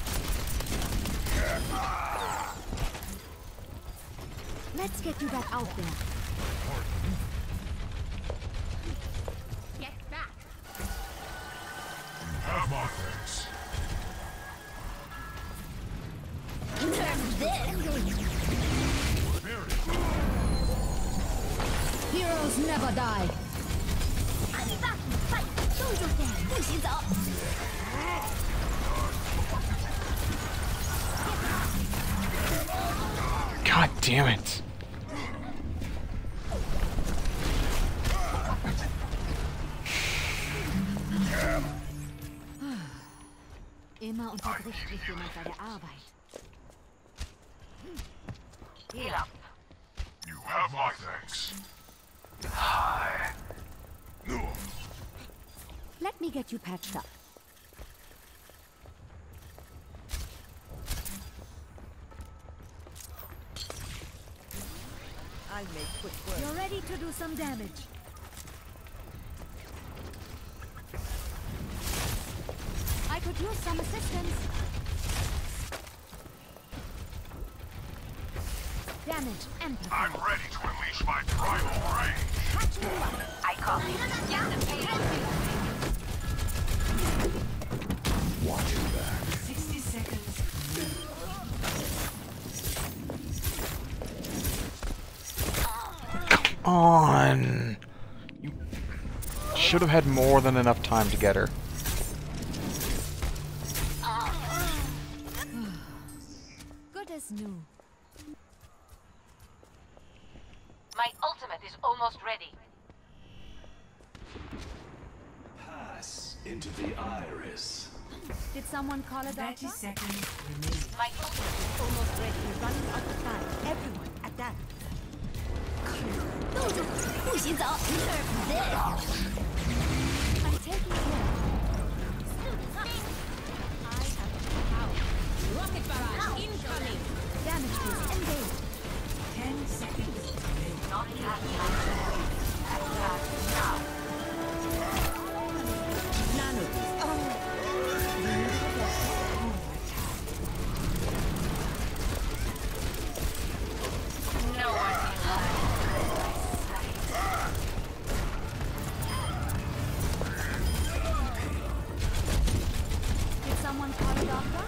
F: Let's get you back out there.
L: Get back.
J: Have my thanks.
F: Heroes never die.
E: I'm back in the fight. 动作点，不许走。
B: God damn it.
F: Immer unterbricht mich jemand bei der Arbeit.
L: Heal up.
J: You have my thanks.
F: Let me get you patched up.
C: I'll make quick work.
F: You're ready to do some damage. I could use some assistance. Damage amplified.
D: I'm ready to unleash my primal rage.
F: Patching you up.
L: I copy. Get the payload.
G: Watch your back.
I: 60 seconds.
B: Come on. You should have had more than enough time to get her.
F: Good as new.
L: My ultimate is almost ready.
G: Pass into the iris.
F: Did someone call a
I: 30
F: doctor?
I: seconds remaining.
L: My ultimate is almost ready.
F: We're running out of time. Everyone, adapt.
E: 动作，不许走。
F: I'm taking care.
A: Rocket barrage incoming.
F: Damage boost engaged.
I: 10 seconds remaining.
L: Not Attack now.
F: Nano boost.
L: No one can lie.
F: Did someone call a doctor?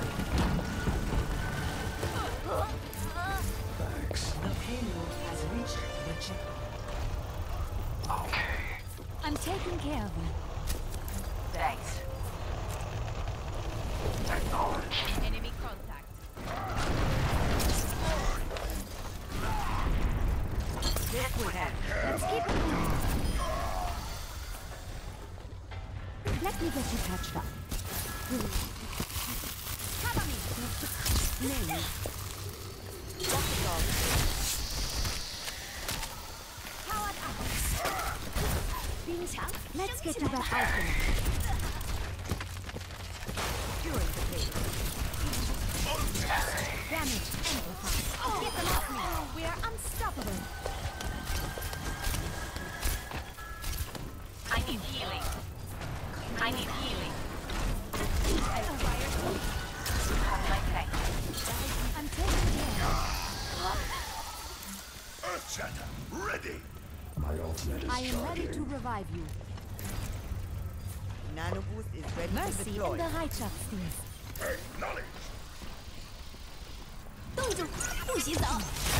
G: Thanks.
I: The payload has reached the checkpoint.
G: Okay.
F: I'm taking care of you.
L: Thanks.
A: Enemy contact.
F: This will help. Let's keep it moving. Let me get you patched up. Cover me. Name. Powered up. Let's get you back out there. During the day. Damage amplified. Get them off me. We are unstoppable.
L: I need healing. I need healing. My thanks.
F: I'm taking care.
K: Earth Shatter, ready.
G: My ultimate is
F: I am ready
G: charging.
F: to revive you.
C: Nano boost is ready to
F: Mercy
C: deploy.
F: in Bereitschaftsdienst.
K: Acknowledge.
E: 冻住，不许走！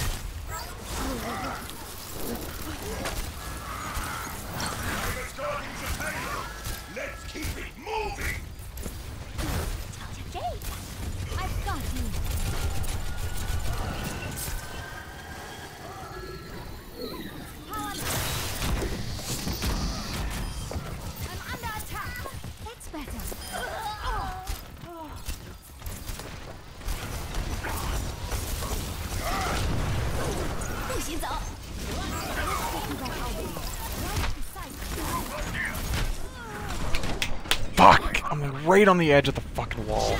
K: Tiger's guarding the payload. Let's keep it moving.
E: 瞧瞧这个，
F: I've got you. Powered up. I'm under attack. That's better.
E: 不许走！
B: Fuck! I'm like right on the edge of the fucking wall.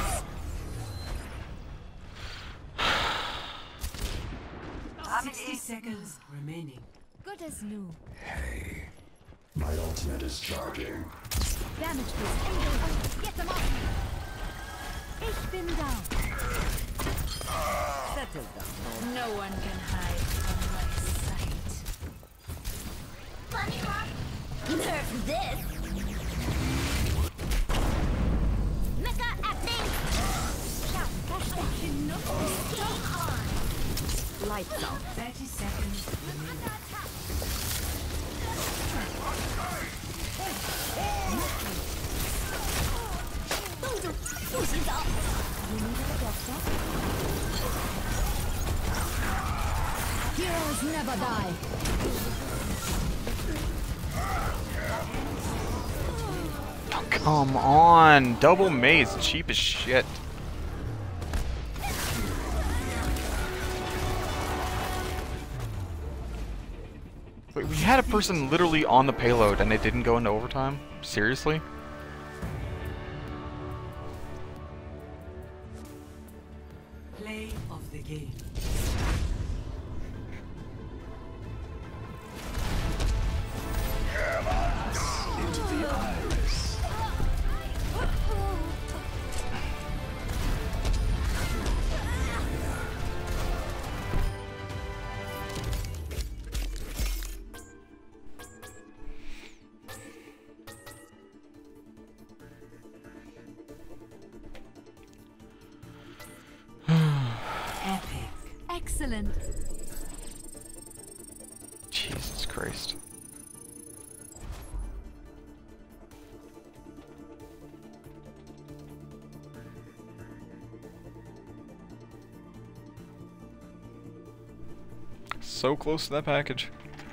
I: 60 seconds remaining.
F: Good as new.
G: Hey. My ultimate is charging.
F: Damage boost. Get them off me. Ich bin down.
C: Settle down.
A: No one can hide from my sight.
E: Bunny hop. Nerf this. Mecha acting.
F: Shout. Flashback. No.
E: Game on.
C: Lights out.
I: 30 seconds remaining.
F: Under attack. You need a doctor? Heroes never die.
B: Oh, come on! Double maze, cheap as shit. Wait, we had a person literally on the payload and it didn't go into overtime? Seriously?
I: Play of the game.
G: Into the iris.
I: Epic.
F: Excellent.
B: Jesus Christ. So close to that package.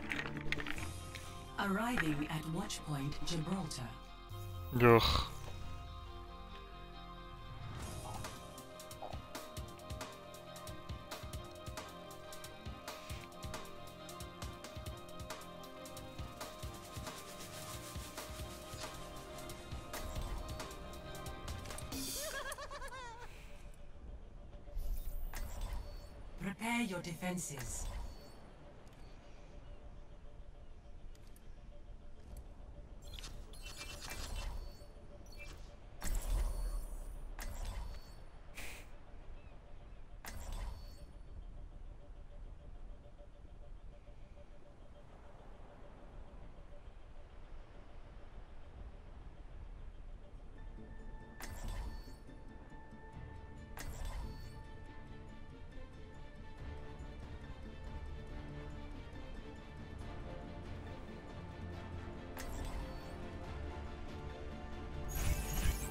I: Arriving at Watchpoint Gibraltar.
B: Ugh.
I: Prepare your defenses.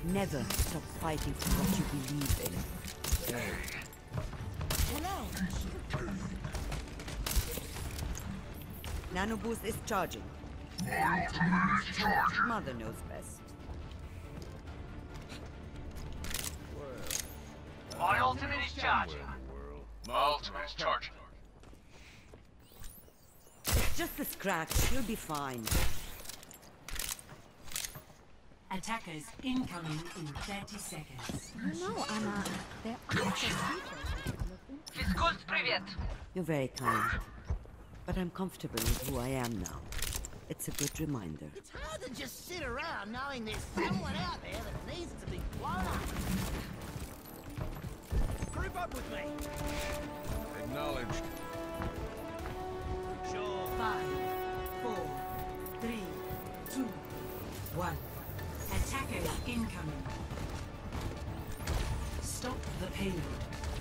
M: Never stop fighting for what you believe in. Nano boost is charging. Mother knows best.
D: My ultimate is charging. My ultimate is charging.
M: It's just a scratch. You'll be fine.
I: Attackers incoming in 30 seconds.
F: No, Anna. They're
L: Физкульт, привет.
M: You're very kind. But I'm comfortable with who I am now. It's a good reminder.
L: It's hard to just sit around knowing there's someone out there that needs to be blown up. Group up with me.
K: Acknowledged.
L: Sure.
I: 5, 4, 3, 2, 1. Attackers incoming. Stop the payload.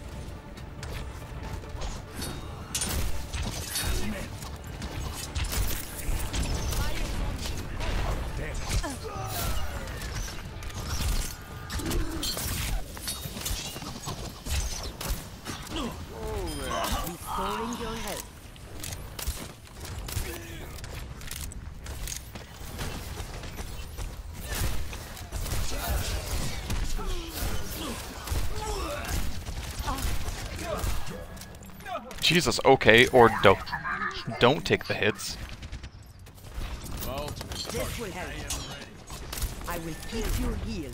M: Restoring your health.
B: Jesus, okay, or don't take the hits.
M: This will help. I will keep you healed.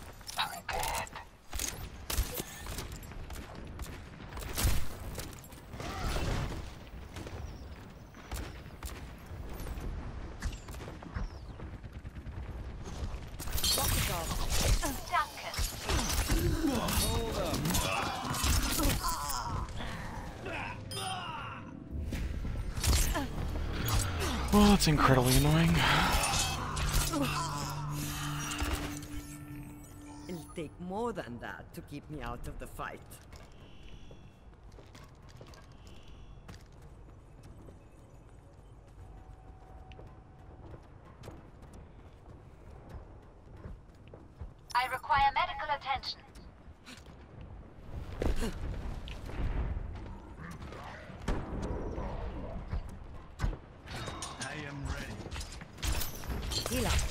B: Well, that's incredibly annoying.
M: It'll take more than that to keep me out of the fight.
E: I require medical attention.
K: I am ready.
M: Heal up.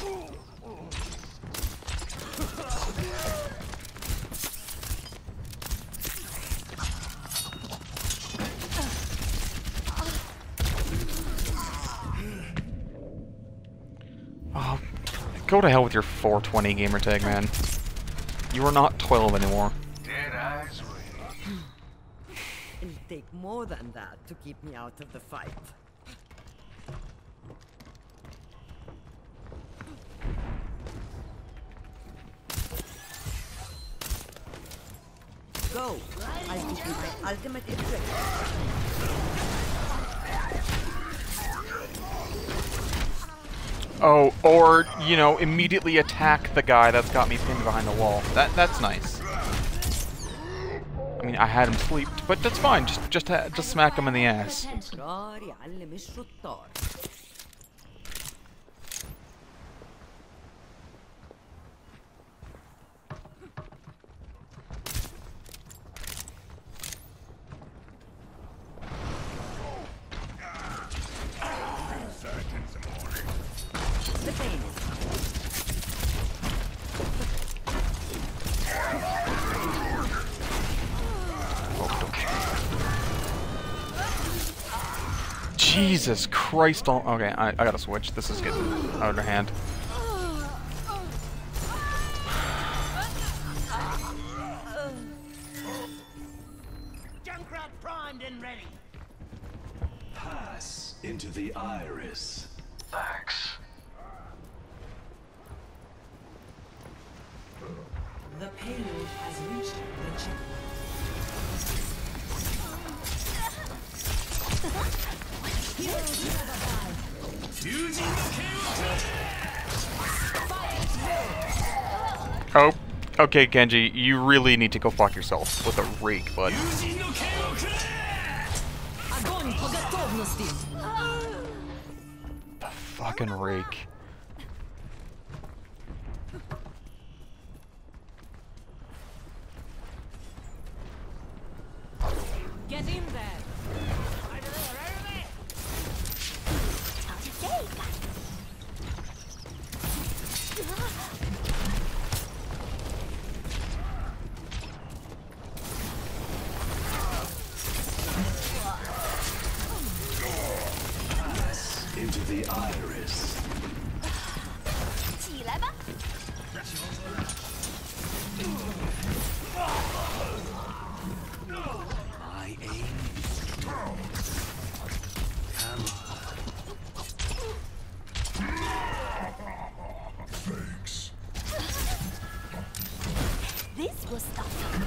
B: Oh, go to hell with your 420 gamer tag, man. You are not 12 anymore.
D: Dead eyes waiting.
M: It'll take more than that to keep me out of the fight. Go! I'll give you my ultimate effect.
B: Oh, or, you know, immediately attack the guy that's got me pinned behind the wall. That's nice. I mean, I had him sleeped, but that's fine. Just smack him in the ass. Jesus Christ! Okay, I gotta switch. This is getting out of hand.
L: Junkrat primed and ready.
H: Pass into the iris.
D: Thanks.
I: The payload has reached the checkpoint.
B: Oh, okay, Genji, you really need to go fuck yourself with a rake, bud. The fucking rake.
A: Get in there.
E: How to save.
H: Into the iris.
E: 起来吧。
H: My aim is strong. Come
J: Thanks.
E: This will stop them.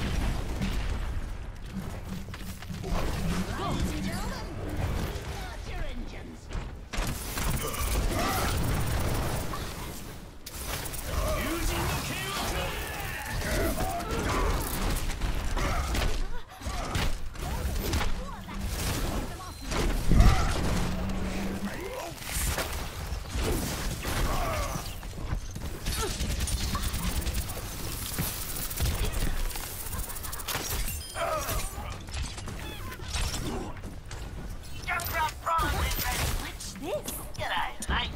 E: Watch this.
L: G'day, mate.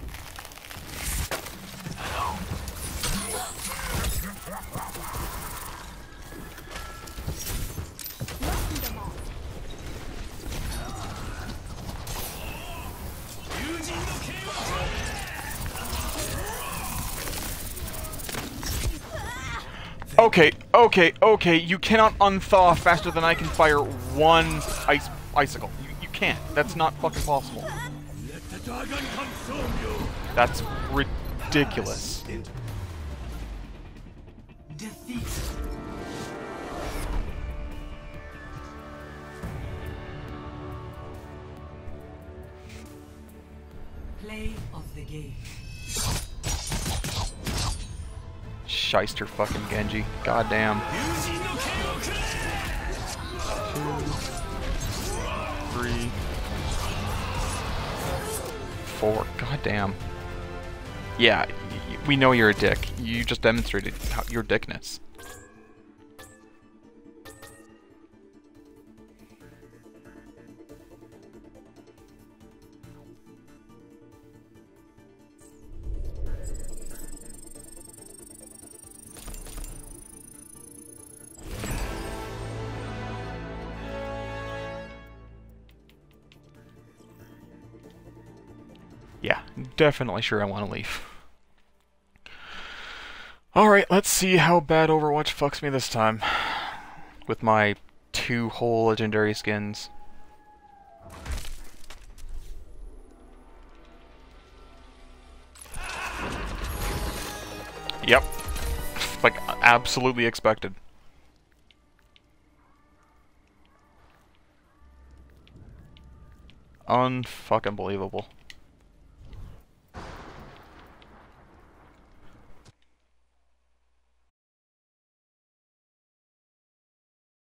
B: Okay, okay, okay. You cannot unthaw faster than I can fire one icicle. You can't. That's not fucking possible.
K: Let the dragon consume you.
B: That's ridiculous.
I: Defeat. Play of the game.
B: Shyster fucking Genji. Goddamn. 2, 3, 4. Goddamn. Yeah, we know you're a dick. You just demonstrated your dickness. Yeah, definitely sure I want to leave. Alright, let's see how bad Overwatch fucks me this time. With my 2 whole legendary skins. Yep. Like, absolutely expected. Unfucking believable.